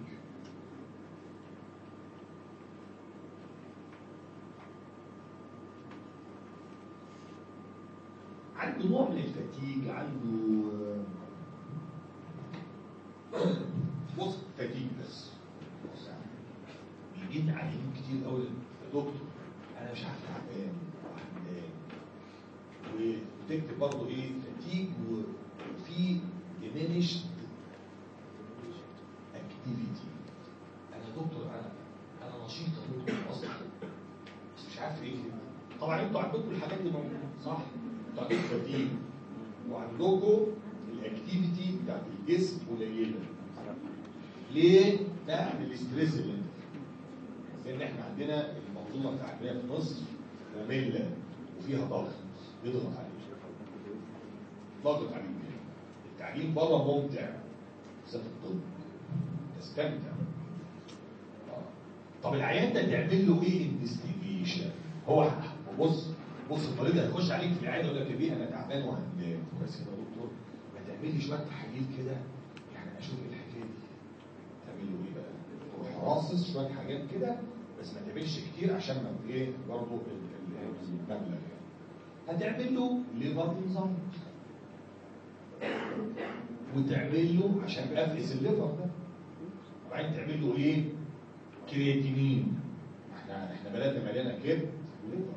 عنده نوع من الفتيج، عنده بص فتيج بس. بيجينا عيانين كتير قوي يا دكتور انا مش عارف تعبان وهمدان، وتكتب برضه ايه؟ فتيج وفي diminished activity. انا دكتور انا نشيط يا دكتور اصلا بس مش عارف ايه كده. طبعا انتوا عندكم الحاجات دي موجوده صح؟ انتوا عندكم فتيج وعندكم الاكتيفيتي بتاعت الجسم قليله. ليه؟ ده من الاستريس اللي انت فيه. لان احنا عندنا المنظومه التعليميه في مصر ممله وفيها ضغط بيضغط عليك. ضغط عليك. التعليم بره ممتع بالذات الطب تستمتع. طب العيان ده تعمل له ايه انفستيجيشن؟ هو بص المريض هيخش عليك في العياده يقول لك يا بيه انا تعبان وهمدان. كويس يا دكتور ما تعمل لي شويه تحاليل كده يعني اشوف ايه الحكايه دي. تعمل له ايه بقى؟ تروح راصص شويه حاجات كده بس ما تعملش كتير عشان ما ايه برضه المبلغ يعني. هتعمل له ليفر انزيم وتعمل له عشان افقس الليفر ده، وبعدين تعمل له ايه؟ كرياتينين. احنا بلدنا مليانه كبد وليفر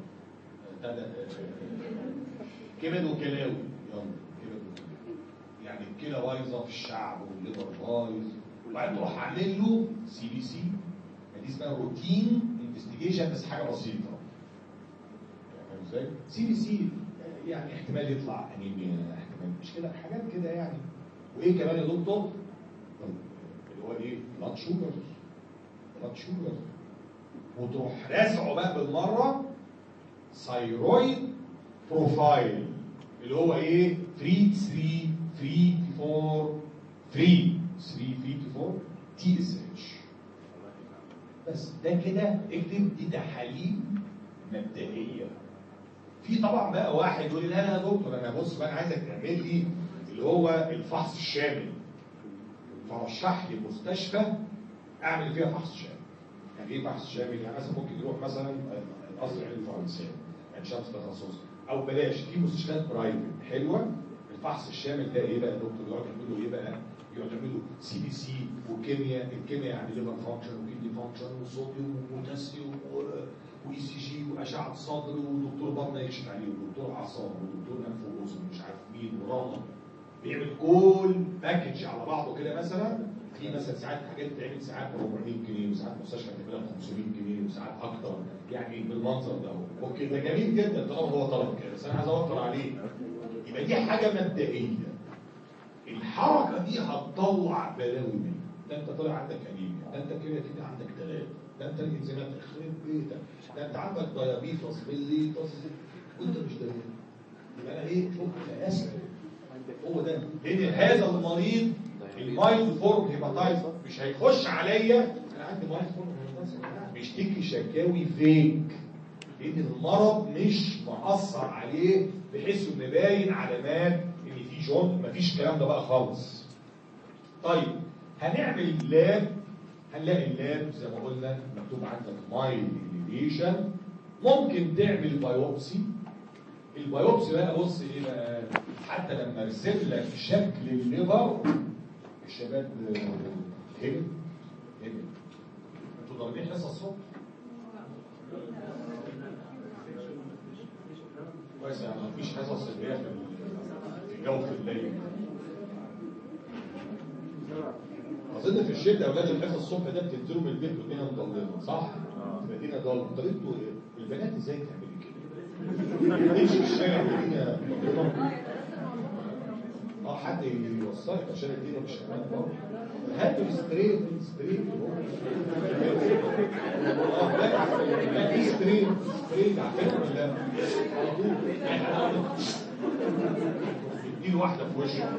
كبد وكلاوي. يلا كبد وكلاوي يعني الكلى بايظه في الشعب والليفر بايظ، وبعدين تروح عامل له CBC. دي اسمها روتين انفستيجيشن بس حاجه بسيطه. فاهم ازاي؟ سي بي سي يعني احتمال يطلع انيميا، احتمال مش كده، حاجات كده يعني. وايه كمان يا دكتور؟ اللي هو ايه؟ بلاد شوجر. بلاد شوجر. وتروح رازعه بقى بالمره ثايرويد بروفايل اللي هو ايه؟ 3 تي اس اتش. بس ده كده اكتب دي تحاليل مبدئيه. في طبعا بقى واحد يقول لي لا لا يا دكتور انا بص بقى انا عايزك تعمل لي اللي هو الفحص الشامل، فرشح لي مستشفى اعمل فيها فحص شامل. يعني ايه فحص شامل؟ يعني مثلا ممكن يروح مثلا القصر العيني الفرنساوي عين شمس تخصصي، او بلاش في مستشفيات برايفت حلوه. الفحص الشامل ده ايه بقى يا دكتور؟ يقعد يعملوا ايه بقى؟ يقعد يعملوا سي بي سي وكيمياء، الكيمياء يعني ليفر فانكشن وكيدني فانكشن وصوديوم وبوتاسيوم واي سي جي واشعه صدر ودكتور بطنه يكشف عليه ودكتور اعصاب ودكتور انف واذن ومش عارف مين ورمض. بيعمل كل باكج على بعضه كده. مثلا في مثلا ساعات حاجات بتعمل ساعات ب 400 جنيه وساعات مستشفى تعملها ب 500 جنيه وساعات اكتر، يعني بالمنظر ده. اوكي ده جميل جدا طالما هو طلب كده، بس انا عايز اوفر عليه. يبقى دي حاجه مبدئيه. الحركه دي هتطلع بلاوي منك. ده انت طلع عندك انيميا، ده انت كده كده عندك 3، ده انت الانزيمات يخرب بيتك، ده انت عندك دايابيتس ميليتس وانت مش دايابيتس. يبقى انا ايه؟ شوف انا اسف هو ده. لان هذا المريض المايلد فورم هيباتايتس مش هيخش عليا انا عندي مايلد فورم هيباتايتس بيشتكي شكاوي فيك، لان المرض مش مأثر عليه بحيث انه باين علامات ان في جون. مفيش الكلام ده بقى خالص. طيب هنعمل لاب، هنلاقي اللاب زي ما قلنا مكتوب عندك مايلد إليفيشن. ممكن تعمل بايوبسي. البايوبسي بقى بص ايه بقى؟ حتى لما ارسم لك شكل الليفر الشباب هنا انتوا ضاربين حصه الصبح كويس، يعني مفيش حصص اللي هي في جوف الليل. اظن في الشتاء اولاد الحصه الصبح ده بتنزلوا من البيت والدنيا مضلمه صح؟ المدينه ضلمه. طب انتوا البنات ازاي تعملي كده؟ تمشي في الشارع والدنيا مضلمه. حد يوصلك عشان الدنيا مش امان برضه. هاتوا الستريت لا في ستريت عارفين ولا لا؟ على طول اديله واحده في وشه.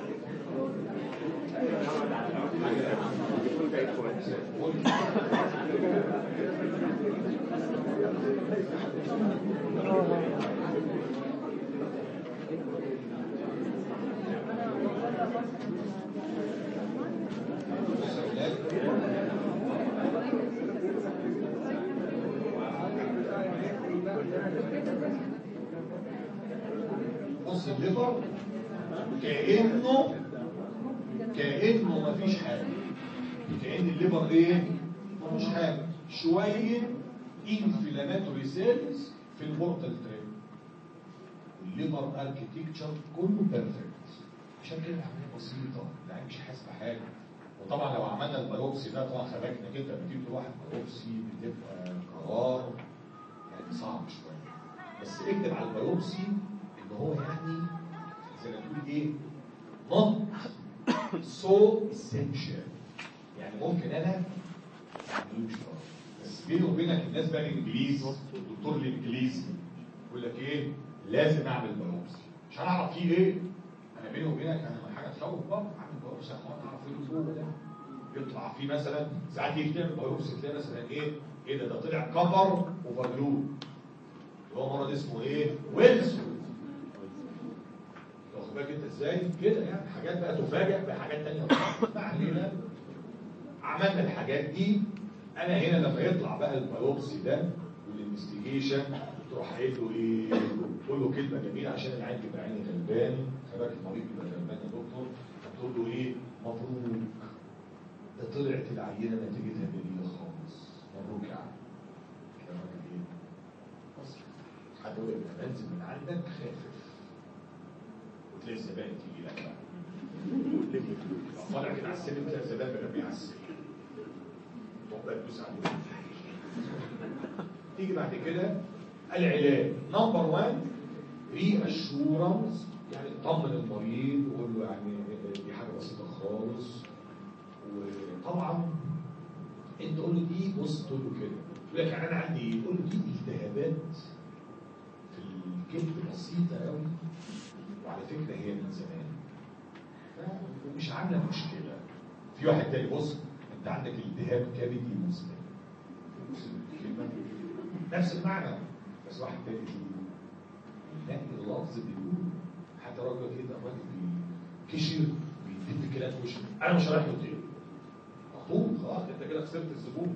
بص الليفر كأنه مفيش حاجة. كأن الليفر ايه؟ مفيش حاجة. شوية انفلاماتوري سيلز في البورتال تريب. الليفر اركتكتشر كله بيرفكت. عشان كده العملية بسيطة، العين مش حاسس بحاجة. وطبعا لو عملنا البيوبسي ده طبعا خباكنا كده بتجيب واحد بيوبسي بتبقى قرار يعني صعب شوية. بس اكتب على البيوبسي ان هو يعني زي ما تقول ايه؟ not so essential. يعني ممكن انا مش فاهم. بس بيني وبينك الناس بقى الانجليزي والدكتور الانجليزي يقول لك ايه؟ لازم اعمل بيوبسي. مش هنعرف فيه ايه؟ انا بيني وبينك انا حاجه تخوف برضه اعمل بيوبسي عشان اعرف ايه اللي جوه ده. يطلع فيه مثلا ساعات يجي تعمل بيوبسي تلاقي مثلا ايه ده طلع كفر اوفرلود. اللي هو مرض اسمه ايه؟ ويلسون. واخد بالك انت ازاي؟ كده يعني حاجات بقى تفاجئ بحاجات ثانيه. ما علينا. عملنا الحاجات دي. انا هنا لما يطلع بقى البيوبسي ده والانفستيجيشن تروح قايل له ايه؟ قول له كلمه جميله عشان العين تبقى عيني غلبان. خلي المريض يبقى غلبان يا دكتور. هتقول له ايه؟ مبروك. ده طلعت العينه نتيجتها جميله خالص. مبروك يا عم. كلامك ايه؟ بص هتقول انت بنزل من عندك خافف. وتلاقي الزبائن تيجي لك بقى. طالع كده على السلم تلاقي الزبائن بقى على السلم. تقعد بقى تدوس عليه. تيجي بعد كده العلاج نمبر 1 ري اشورنس، يعني طمن المريض وقول له يعني دي حاجه بسيطه خالص. وطبعا انت تقول له دي، بص تقول له كده يقول لك يعني انا عندي ايه؟ تقول له دي التهابات في الكبد بسيطه قوي، وعلى فكره هي من زمان ومش عامله مشكله. في واحد تاني بص انت عندك التهاب كبدي مزمن، نفس المعنى بس واحد تاني يعني اللفظ بيقول حتى راجل كده راجل كشر بيدي كلام في وشه، انا مش رايح له تاني مخطوط خلاص، انت كده خسرت الزبون.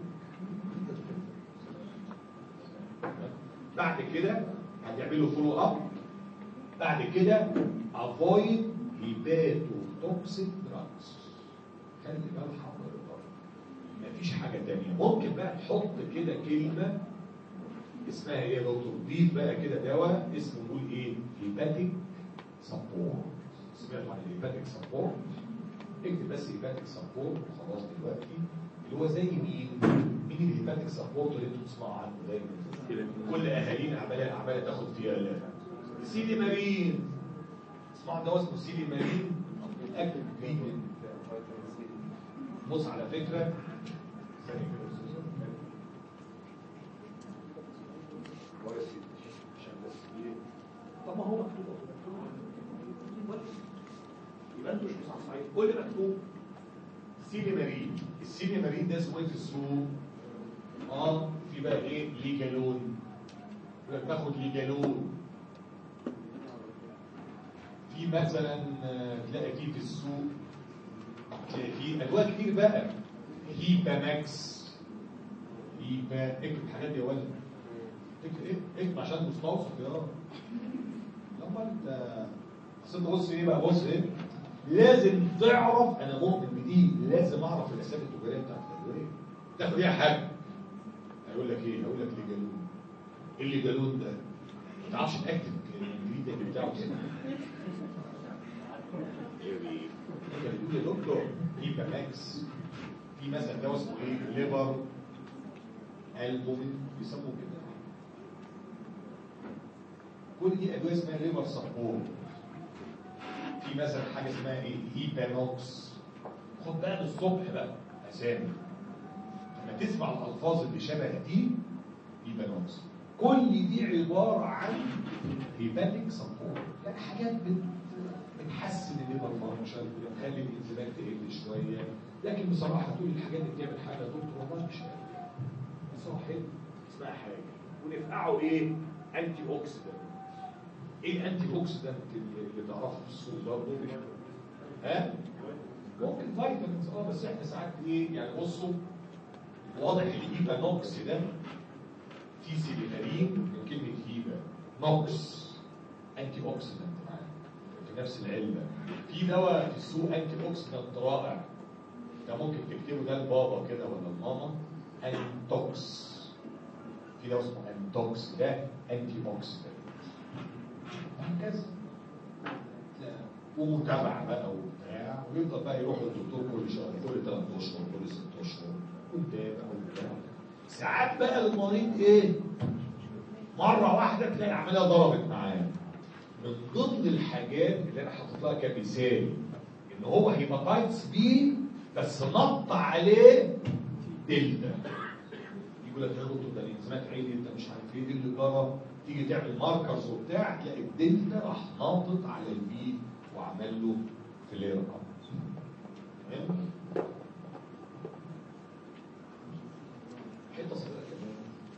بعد كده هتعمل له فولو اب. بعد كده افويد هيباتوتوكسيك دراجز، خلي بالك حضرتك مفيش حاجه تانيه. ممكن بقى تحط كده كلمه اسمها ايه يا دكتور؟ ضيف بقى كده دواء اسمه نقول ايه؟ هيباتيك سبورت. سمعتوا عن الهيباتيك سبورت؟ اكتب بس هيباتيك سبورت وخلاص. دلوقتي اللي هو زي مين الهيباتيك سبورت اللي انتوا بتسمعوا عنه دايما كل اهالينا عماله تاخد فيها سيدي مارين. اسمعوا دواء اسمه سيدي مارين اكتب فيه. بص على فكره ثانيه كده عشان بس ايه؟ طب ما هو مكتوب يبقى انتوا مش مصحصحين. قول لي مكتوب سيلي مارين. السيلي مارين ده اسمه ايه في السوق؟ في بقى ايه؟ ليجالون. باخد ليجالون. في مثلا تلاقي فيه في السوق تلاقي فيه ادويه كتير بقى، هيبا ماكس، هيبا. اكتب الحاجات دي يا ولد، اكتب عشان مستوصف يا رب. لما انت اصل بص ايه بقى، بص ايه، لازم تعرف انا مؤمن بدي، لازم اعرف الاسامي التجاريه بتاعت الادويه. تاخد ايه يا حاج؟ هيقول لك ايه؟ هقول لك ليجالون. ايه الليجالون ده؟ ما تعرفش تاكد الانجليزي بتاعه كده. انت بتقول يا دكتور هيبا ماكس. في مثلا دواء اسمه ايه؟ ليفر البومين بيسموه كده. كل دي ادويه اسمها ليفر سبورت. في مثلا حاجه اسمها ايه؟ هيبانوكس. خد بقى من الصبح بقى اسامي لما تسمع الالفاظ اللي شبه دي هيبانوكس. كل دي عباره عن هيباتيك سبورت، يعني حاجات بتحسن الليفر فانكشن، بتخلي الانزيمات تقل شويه. لكن بصراحه تقول الحاجات دي بتعمل حاجه يا دكتور والله مش قادر بصراحه اسمها حاجه. ونفقعه ايه؟ انتي اوكسيدنت. ايه الانتي اوكسيدنت اللي تعرفه في السوق برضه؟ ممكن فيتامينز بس احنا ساعات ايه يعني. بصوا واضح الهيبا نوكس ده في سيلينارين من كلمه هيبا، نوكس انتي اوكسيدنت معاه في نفس العلبه. في دواء في السوق انتي اوكسيدنت رائع، ده ممكن تكتبه ده لبابا كده ولا لماما، انتوكس. في دواء اسمه انتوكس ده انتي اوكسيدنت هكذا. ومتابعه بقى وبتاع، ويفضل بقى يروح للدكتور كل شهر، كل 3 اشهر، كل 6 اشهر، ويتابع وبتاع. ساعات بقى المريض ايه؟ مره واحده تلاقي العمليه ضربت معاه. من ضمن الحاجات اللي انا حاطط لها كمثال ان هو هيباتايتس بي بس نط عليه دلتا. يقول لك يا دكتور ده الانزيمات عالي، انت مش عارف ايه دي اللي جرى. تيجي تعمل ماركرز وبتاع تلاقي الدلتا راح ناطط على البي وعمل له فلير اب. تمام؟ حته صغيره كمان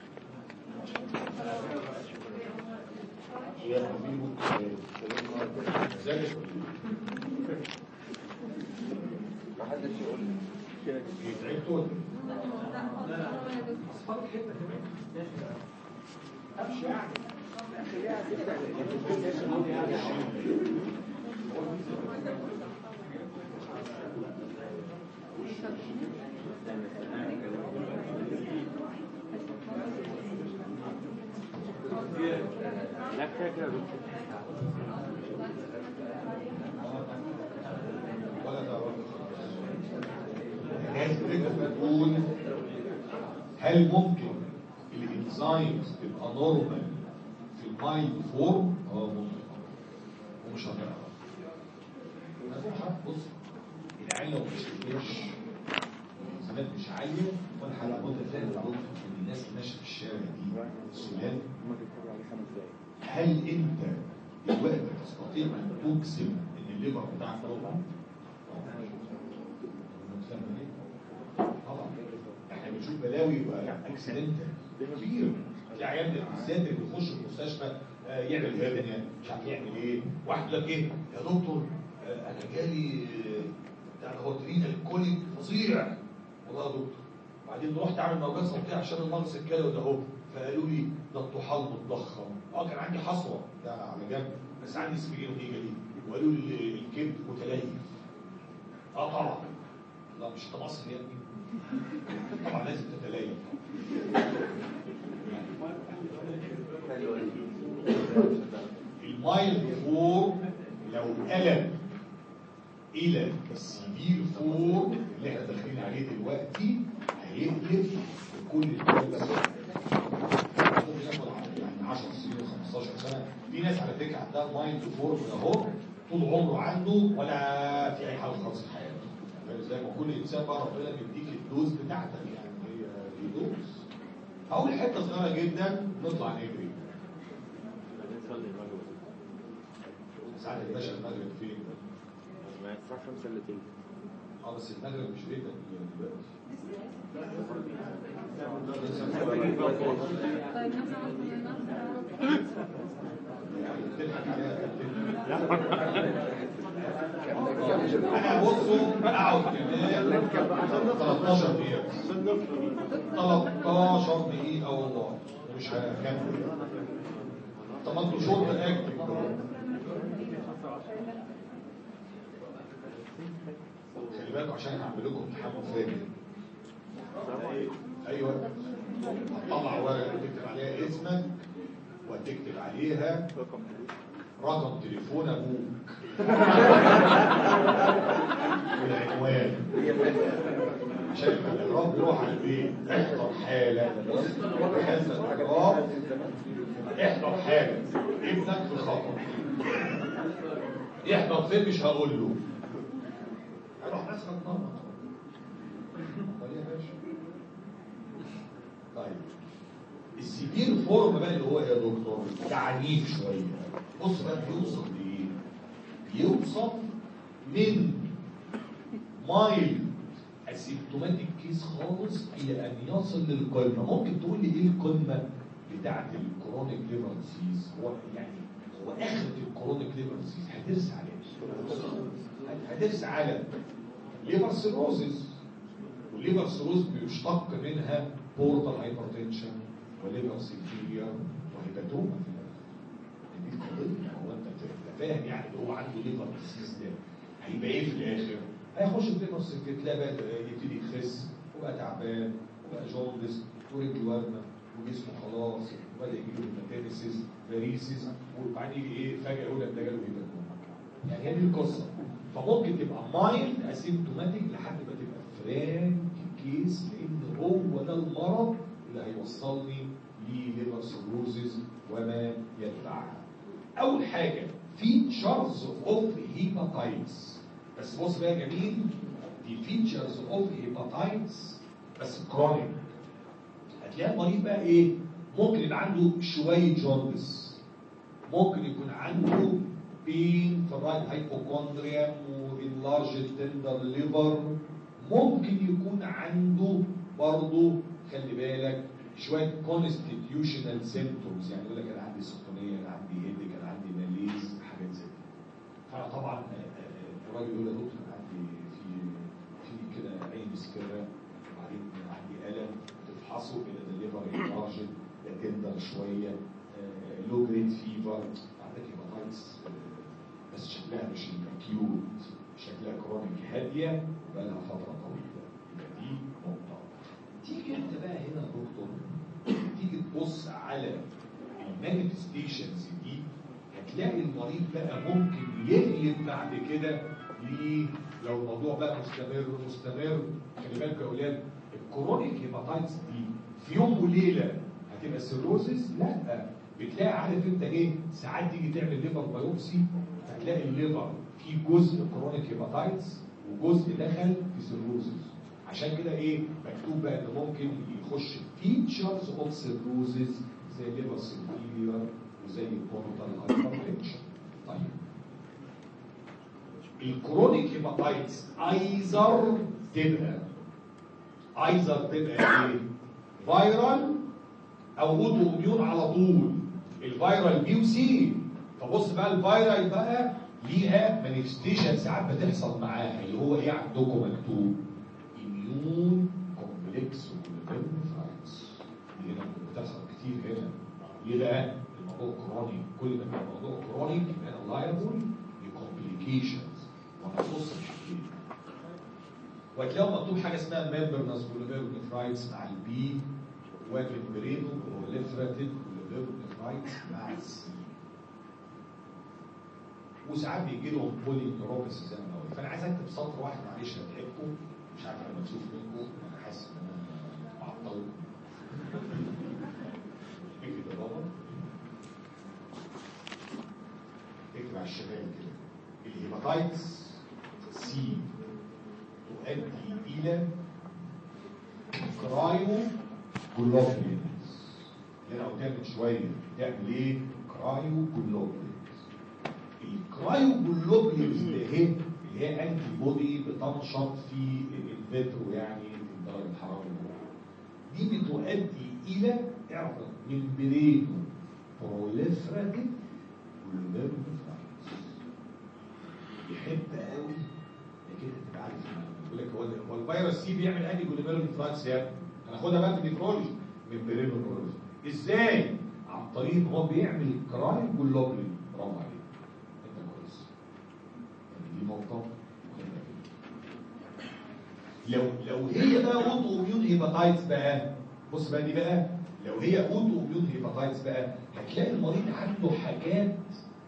هي حبيبه ذلك ما حدش يقول لي يتعبتوا اصحاب الحته كمان امشي يعني لا كده كده ولا تعرف الناس بتقول هل ممكن الانزيمز تبقى نورمال في المايلد فورم ممكن ومش هتعرف. بص العين لو مش كبيرش الانزيمات مش عاليه وانا حلقه متفائل ان الناس اللي ماشيه في الشارع دي سلال. هل انت دلوقتي تستطيع ان تجزم ان الليفر بتاعك نورمال؟ طبعا احنا بنشوف بلاوي اكسيدنت كبير. تلاقي عيال بالذات اللي بيخش المستشفى يعمل هرنيا مش عارف يعمل ايه، واحد يقول لك ايه يا دكتور انا جالي بتاع الهوترينا الكوليك فظيع والله يا دكتور، وبعدين رحت اعمل موجات صوتيه عشان المغص الكلوي ده اهو، فقالوا لي ده الطحال متضخم. كان عندي حصوه ده على جنب بس عندي سبيرينوميجالي، وقالوا لي الكبد متليف. طبعا لا مش انت مصري يا ابني طبعا لازم تتليف. المايلد فورم لو قلب الى السيفير فورم اللي احنا داخلين عليه دلوقتي هيقلب بكل الناس. ممكن ياخد يعني 10 سنين و15 سنه. في ناس على فكره عندها مايلد فورم اهو طول عمره عنده ولا في اي حاجه خالص في حياته. زي ما كل انسان بقى ربنا بيديك الدوز بتاعتك، يعني هي دوز. اول حته صغيره جدا نطلع نجري. ساعات الباشا المغرب فين؟ الساعة 5 الا تلت. بس المغرب مش بيتك دلوقتي. انا بصوا اقعد كمان 13 دقيقة 13 دقيقة والله مش هكمل. طب ما انتوا شرط اكتب خلي بالكوا عشان هعمل لكم امتحان مفاجئ. ايوه هتطلع ورقه تكتب عليها اسمك وتكتب عليها رقم تليفون ابوك والعنوان عشان الاغراب يروح على البيت. احضر حاله خزن اغراب، احضر حاله ابنك في خطر، يحضر فين مش هقول له اروح ناس هتنمط. طيب السيفير فورم بقى اللي هو يا دكتور ده عنيف شويه. بص بقى بيوصل لايه؟ بيوصل من مايل اسيمتوماتيك كيس خالص الى ان يصل للقمه. ممكن تقول لي ايه القمه بتاعت الكرونيك ليفر ديزيز؟ هو يعني هو اخر الكرونيك ليفر ديزيز هترسى على ايه؟ هترسى على ليفر سيروزز، والليفر سيروز بيشتق منها بورتال هايبرتنشن وليفر سيفير وهيباتوما. دي القضيه. هو انت فاهم يعني اللي هو عنده ليفر ديزيز ده هيبقى ايه في الاخر؟ هيخش في ليفر سيفير تلاقي بقى يبتدي يخس وبقى تعبان وبقى جوندس ورجله ورمه وجسمه خلاص وبدا يجي له هيماتيمسيس فاريسيس وبعدين يجي ايه فجاه يقول لك ده جاله هيباتوما. يعني هي دي القصه. فممكن تبقى مايلد اسيمتوماتيك لحد ما تبقى فرانك كيس، لان هو ده المرض اللي هيوصلني لليفر سيروزز وما يتبعها. اول حاجه فيتشرز اوف هيباتايتس. بس بص بقى يا جميل، دي فيتشرز اوف هيباتايتس بس كرونيك. هتلاقي المريض بقى ايه؟ ممكن يبقى عنده شويه جوندس، ممكن يكون عنده بين في الرايت هايبوكوندريا وانلارج تندر ليفر، ممكن يكون عنده برضه خلي بالك شويه كونستيتيوشنال سيمبتومز، يعني يقول لك انا عندي سخونيه، انا عندي هيدك، انا عندي ماليز، حاجات زي كده. فانا طبعا الراجل يقول يا دكتور انا عندي في كده عين مسكره وبعدين عندي الم، تفحصه كده ده ليفر انلارج ده تندر شويه لو جريد فيفر، عندك هيباتايتس بس شكلها مش اكيوت، شكلها كرونيك هاديه وبقى لها فتره طويله. يبقى دي نقطه. تيجي انت بقى هنا يا دكتور تيجي تبص على المانيفستيشنز دي، هتلاقي المريض بقى ممكن يقلب بعد كده لو الموضوع بقى مستمر. خلي بالك يا اولاد الكرونيك هيباتايتس دي في يوم وليله تبقى سيروزس؟ لا، بتلاقي عارف انت ايه، ساعات تيجي تعمل ليفر بايوبسي هتلاقي الليفر في جزء كرونيك هيباتايتس وجزء دخل في سيروزس. عشان كده ايه مكتوب بقى ان ممكن يخش فيتشرز اوف سيروزس زي ليفر سيلفير وزي البورتال هايبرتنشن. طيب الكرونيك هيباتايتس ايزر تبقى ايه؟ فايرال او اوتو اميون على طول. الفايرال بي وسي. فبص بقى الفايرال بقى ليها مانيفستيشن ساعات بتحصل معاها اللي هو ايه عندكم مكتوب؟ اميون كومبلكس وليمفايتس. دي هنا بتحصل كتير هنا. ليه بقى؟ الموضوع كرونيك. كل ما كان الموضوع كرونيك يبقى لايبل لكومبليكيشنز. وهنبص الحاجتين. وهتلاقوا مكتوب حاجه اسمها ممبرنس جلوميرولونيفرايتس مع البي وممبرينو بروليفراتيف جلوميرولونيفرايتس مع السي. وساعات بيجي لهم بولي نيوروباثي زي ما قلت. فانا عايز اكتب سطر واحد معلش هتعبكم، مش عارف انا مكسوف منكم، انا حاسس ان انا معطلكم. اكتب يا بابا، اكتب على الشمال كده الهيباتايتس سي تؤدي الى كرايو جلوبولينز. اللي انا قلتها من شويه تعمل ايه؟ كرايو جلوبولينز. الكرايو جلوبولينز ده هي اللي هي انتي بودي بتنشط في الفيترو يعني في درجه الحراره دي بتؤدي الى اعرف ممبرينو بروليفراتيف جلوميرولونيفرايتس. يحب قوي كده تبقى عارف يقول لك هو الفيروس سي بيعمل انتي جلوميرولونيفرايتس يا ابني. هناخدها بقى في النيفرولوجي ممبرينو بروليفراتيف. ازاي؟ عن طريق ان هو بيعمل كرايو جلوبولين. برافو عليك. انت كويس. دي نقطه لو هي بقى اوتو اميون هيباتايتس بقى، بص بقى دي بقى لو هي اوتو اميون هيباتايتس بقى هتلاقي المريض عنده حاجات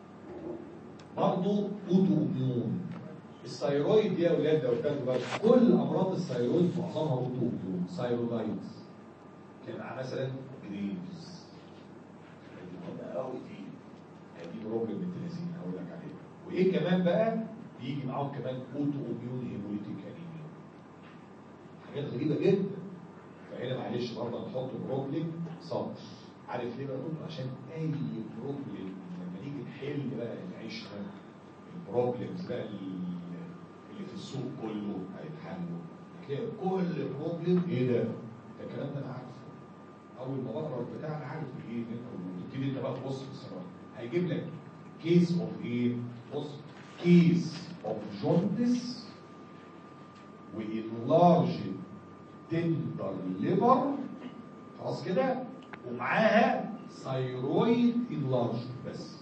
برضه اوتو اميون. الثايرويد دي يا اولاد لو تاخدوا بالكم كل امراض الثايرويد معظمها اوتو اميون. ثايرويدايتس كان معاه مثلا جريفز قوي دي بروبلم بنت لذينه هقول لك عليها. وايه كمان بقى بيجي معاهم كمان اوتو اميون هيموليتيك انيميا. حاجات غريبه جدا. فهنا معلش برضه نحط بروبلم سطر. عارف ليه بقى؟ عشان اي بروبلم لما نيجي نحل بقى نعيشها البروبلمز بقى اللي في السوق كله هيتحلوا. هتلاقي كل بروبلم ايه ده الكلام ده انا عارفه. اول ما بقرا البتاع انا عارف ايه وتبتدي انت بقى تبص بصراحه هيجيب لك كيس اوف ايه؟ بص كيس اوف جوندس وانلارج تندر ليفر خلاص كده ومعاها ثايرويد انلارج بس.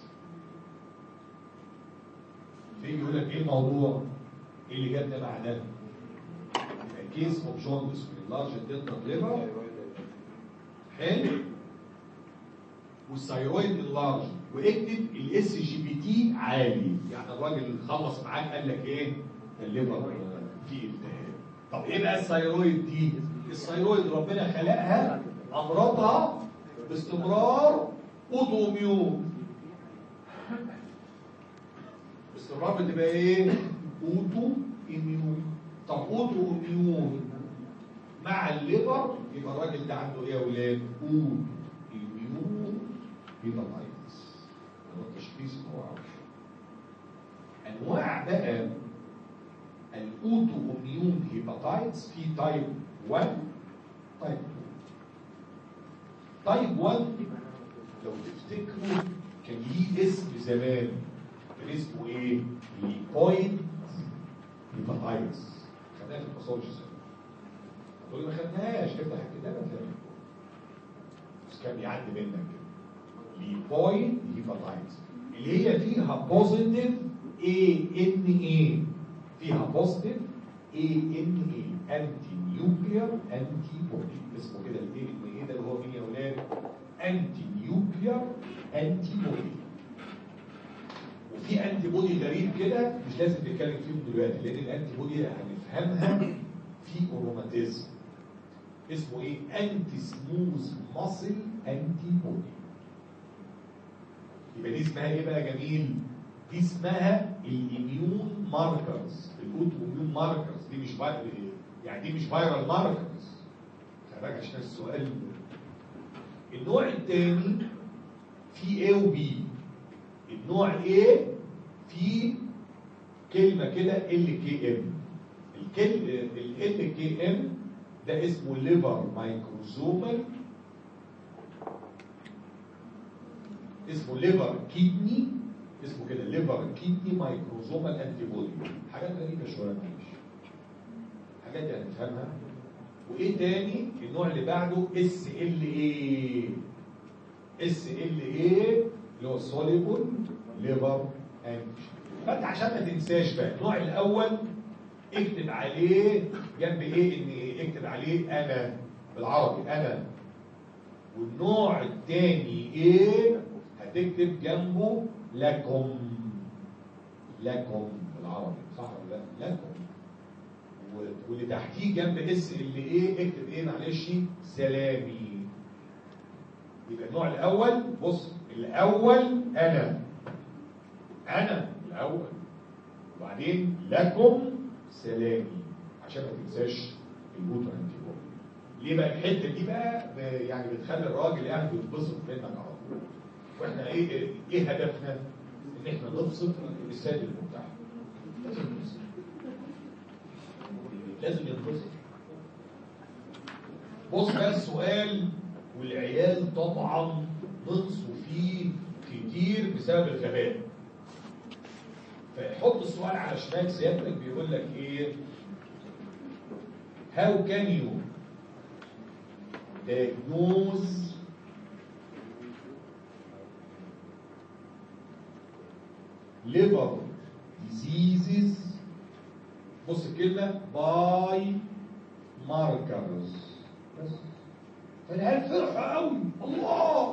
فيجي يقول لك ايه الموضوع؟ ايه اللي جاب ده مع ده؟ كيس اوف جوندس وانلارج تندر ليفر حلو والثايرويد انلارج واكتب الاس جي بي تي عالي. يعني الراجل خلص معاك قال لك ايه؟ الليفر فيه التهاب. طب ايه بقى الثايرويد دي؟ الثايرويد ربنا خلقها امراضها باستمرار اوتو اميون. باستمرار بتبقى ايه؟ اوتو اميون. طب اوتو اميون مع الليفر يبقى الراجل ده عنده ايه يا اولاد؟ اوتو اميون هيباتايتس. هو التشخيص هو عارف. انواع بقى الاوتو اميون هيباتايتس في تايب 1 تايب 2. تايب 1 لو تفتكروا كان ليه اسم زمان. كان اسمه ايه؟ ليبويد هيباتايتس. خدناها في الباثولوجي زمان. هتقولي ما خدناهاش افتح الكتاب هتلاقي بس كان بيعدي منك كده. ليبويد هيباتايتس اللي هي فيها بوزيتيف ANA. فيها بوزيتيف ANA انتي نيوكلير انتي بودي. اسمه كده ال ANA ده اللي هو مين يا ولاد؟ انتي نيوكلير انتي بودي. وفي انتي بودي غريب كده مش لازم نتكلم فيهم دلوقتي لان الانتي بودي هنفهمها في اروماتيزم. اسمه ايه؟ انتي سموث ماسل انتي بودي. يبقى دي اسمها ايه بقى يا جميل؟ دي اسمها الاميون ماركرز، الاوتو اميون ماركرز. دي مش يعني دي مش فايرال ماركرز. خلي بالك عشان السؤال. النوع الثاني في A و B. النوع A في كلمة كده LKM. ال LKM ده اسمه ليفر مايكروزومال، اسمه ليفر كيدني، اسمه كده ليفر كيدني مايكروزومال انتي بودي. حاجات غريبة شوية معلش، حاجات دي هنفهمها. وايه تاني؟ النوع اللي بعده SLA. SLA اللي هو سوليبل ليفر انتي. فانت عشان ما تنساش بقى النوع الاول اكتب عليه جنب ايه؟ ان ايه؟ اكتب عليه انا بالعربي انا. والنوع الثاني ايه؟ هتكتب جنبه لكم. لكم بالعربي صح ولا لا؟ لكم. واللي تحتيه جنب اس اللي ايه اكتب ايه معلش؟ سلامي. يبقى النوع الاول بص، الاول انا الاول، وبعدين لكم سلامي عشان ما تنساش الوتر انتي بودي. ليه بقى الحته دي بقى يعني بتخلي الراجل يعني بيتبسط منك على طول. واحنا ايه هدفنا؟ ان احنا نبسط السيد المتحد. لازم ينبسط. بص بقى السؤال، والعيال طبعا نقصوا فيه كتير بسبب الغباء. فحط السؤال على شمال سيادتك بيقول لك ايه؟ How can you diagnose liver diseases؟ بص الكلمة by markers. بس فالعيال فرحة قوي الله.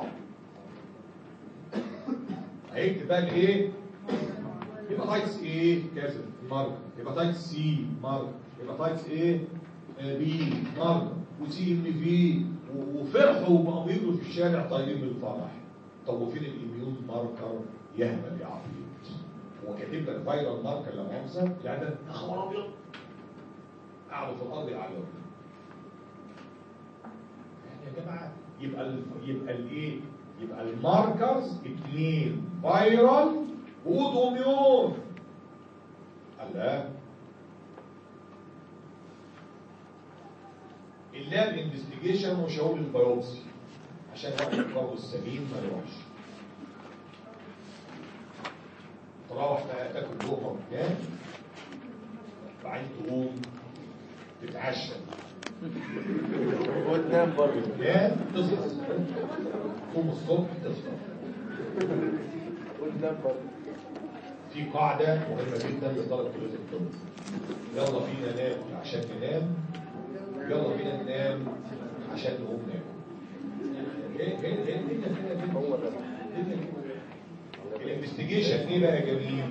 هيكتب بقى ايه؟ هيباتايتس ايه كذا ماركر، هيباتايتس سي ماركر، هيباتايتس ايه بي ماركر، وسي ام في، وفرحوا وبقوا يجروا في الشارع طايرين بالفرح. طب وفين الاميون ماركر؟ يهبل يا عبيط. هو كاتب لك فايرال ماركر لا مؤاخذه يعني ده يا خبر ابيض. قعدوا في الارض يعيطوا. يعني يا جماعه يبقى الايه؟ يبقى الماركرز اثنين فايرال واوتوميون. الله. اللاب انفستيجيشن مش هقول البيوبسي عشان وقت برضه السليم ما يروحش. تروح بقى تاكل لقمه وتنام، وبعدين تقوم تتعشى وتنام برضه. تنام تصحى، تقوم الصبح تفطر وتنام برضه. في قاعدة مهمة جدا لطلبة كلية الطب. يلا بينا ننام عشان ننام، يلا بينا ننام عشان نقوم ناكل. هو ده. الانفستيجيشن ايه بقى يا جميل؟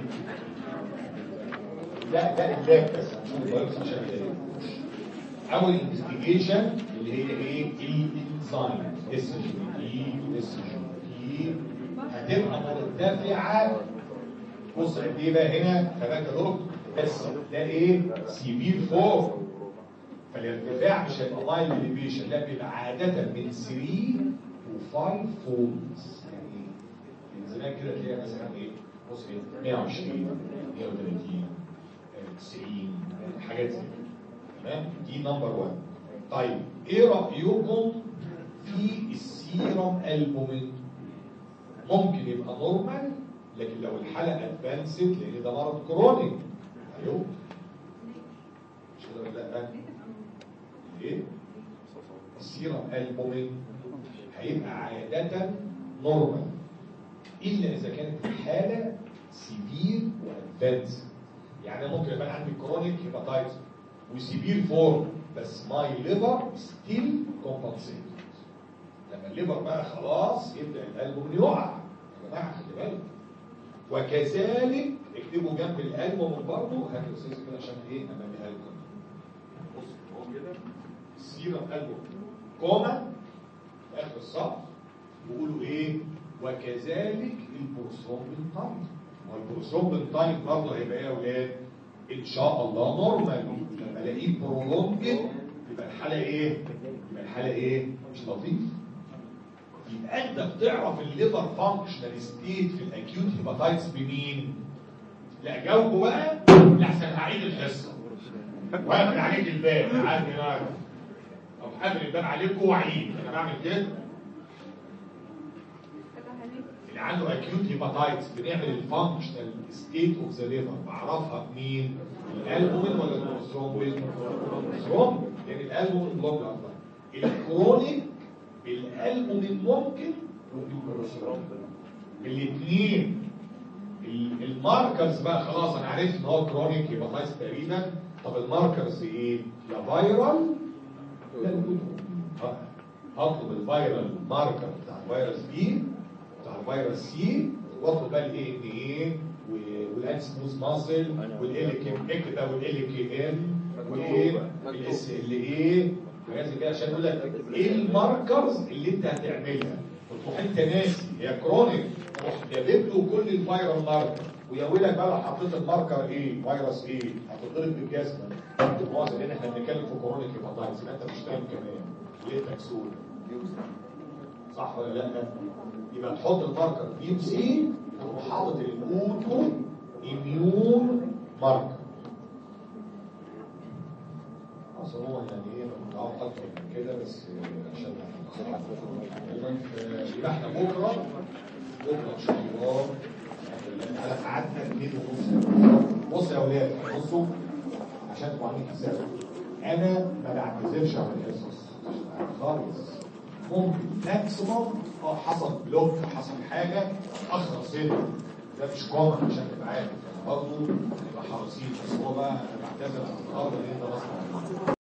لا اللاب بس نشوف عشان كده. اول انفستيجيشن اللي هي ايه؟ الانزيم اس جي بي اس جي بي هتبقى مرتفعه. بص قد ايه بقى هنا؟ خلي بالك يا دكتور بس ده ايه؟ سيفير فور. فالارتفاع مش هيبقى مايل اليفيشن، لا بيبقى عاده من 3 to 5 فولدز. يعني من زمان كده تلاقيها مثلا ايه؟ بص ايه؟ 120 130 90 حاجات زي كده. تمام؟ دي نمبر 1. طيب ايه رايكم في السيرم البومين؟ ممكن يبقى نورمال، لكن لو الحالة ادفانسد لان ده مرض كرونيك. ايوه مش كده ولا لا؟ ايه؟ السيرم البومين هيبقى عادة نورمال الا اذا كانت الحالة سيفير وادفانسد. يعني ممكن يبقى عندي كرونيك هيباتايتس وسيفير فورم بس ماي ليفر ستيل كومبنسيت. لما الليفر بقى خلاص يبدا الالبومين يقع. يا جماعه خلي بالك. وكذلك اكتبوا جنب الالبومين برضه هات الاستاذ كده عشان ايه امامها لكم. بص هو كده السيرم قالوا كوما في اخر الصف، بيقولوا ايه؟ وكذلك البروثرومبين تايم. والبروثرومبين تايم برضه هيبقى ايه يا اولاد؟ ان شاء الله نورمال. لما الاقيه برولونجد يبقى الحاله ايه؟ يبقى الحاله ايه؟ مش لطيف. يبقى انت بتعرف الليفر فانكشنال ستيت في الاكيوت هيباتايتس بمين؟ لا جاوبوا بقى لحسن هعيد الحصه. واقفل عليك الباب عادي بقى. او قافل الباب عليكم وعيد. انا بعمل كده. اللي عنده اكيوت هيباتايتس بنعمل الفانكشنال ستيت اوف ذا ليفر، بعرفها بمين؟ الالبومين ولا البروثرومبين؟ البروثرومبين، يعني الالبومين بلوك لاين. الكرونيك الالبومين ممكن والبروثرومبين. الاثنين الماركرز بقى خلاص انا عرفت ان هو كرونيك هيباتايتس تقريبا. طب الماركرز ايه؟ يا فايرال لا هطلب الفايرال ماركر بتاع الفيروس بي بتاع الفيروس سي، واطلب بقى الاي ان ايه والانسموز ماسل والال كي اكتب بقى والال كي ام والاس ال ايه وهذا كده عشان اقول لك ايه الماركرز اللي انت هتعملها. وتروح انت ناسي هي كرونيك تروح جايب له كل الفيرال ماركر ويا ويلك بقى لو حطيت الماركر ايه فيروس ايه هتضرب بالجزمه. المعظم ان احنا بنتكلم في كرونيك هيباتايتس يبقى انت مش فاهم كمان ليه تكسول صح ولا لا؟ يبقى تحط الماركر بي سي وتروح حاطط الاوتو اميون ماركر. اصل هو يعني ايه بنقعد اكتر من كده بس عشان يبقى احنا بكره ان شاء الله على قعدنا 2:30. بص يا اولاد بصوا عشان تبقوا عاملين حساب انا ما بعتذرش عن الحصص خالص. ممكن ماكسيموم حصل بلوك حصل حاجه اخر سنه ده مش كومن عشان تبقى عارف يعني برضه نبقى حريصين. بس هو بقى انا بعتذر عن النهارده لان ده غصب عني.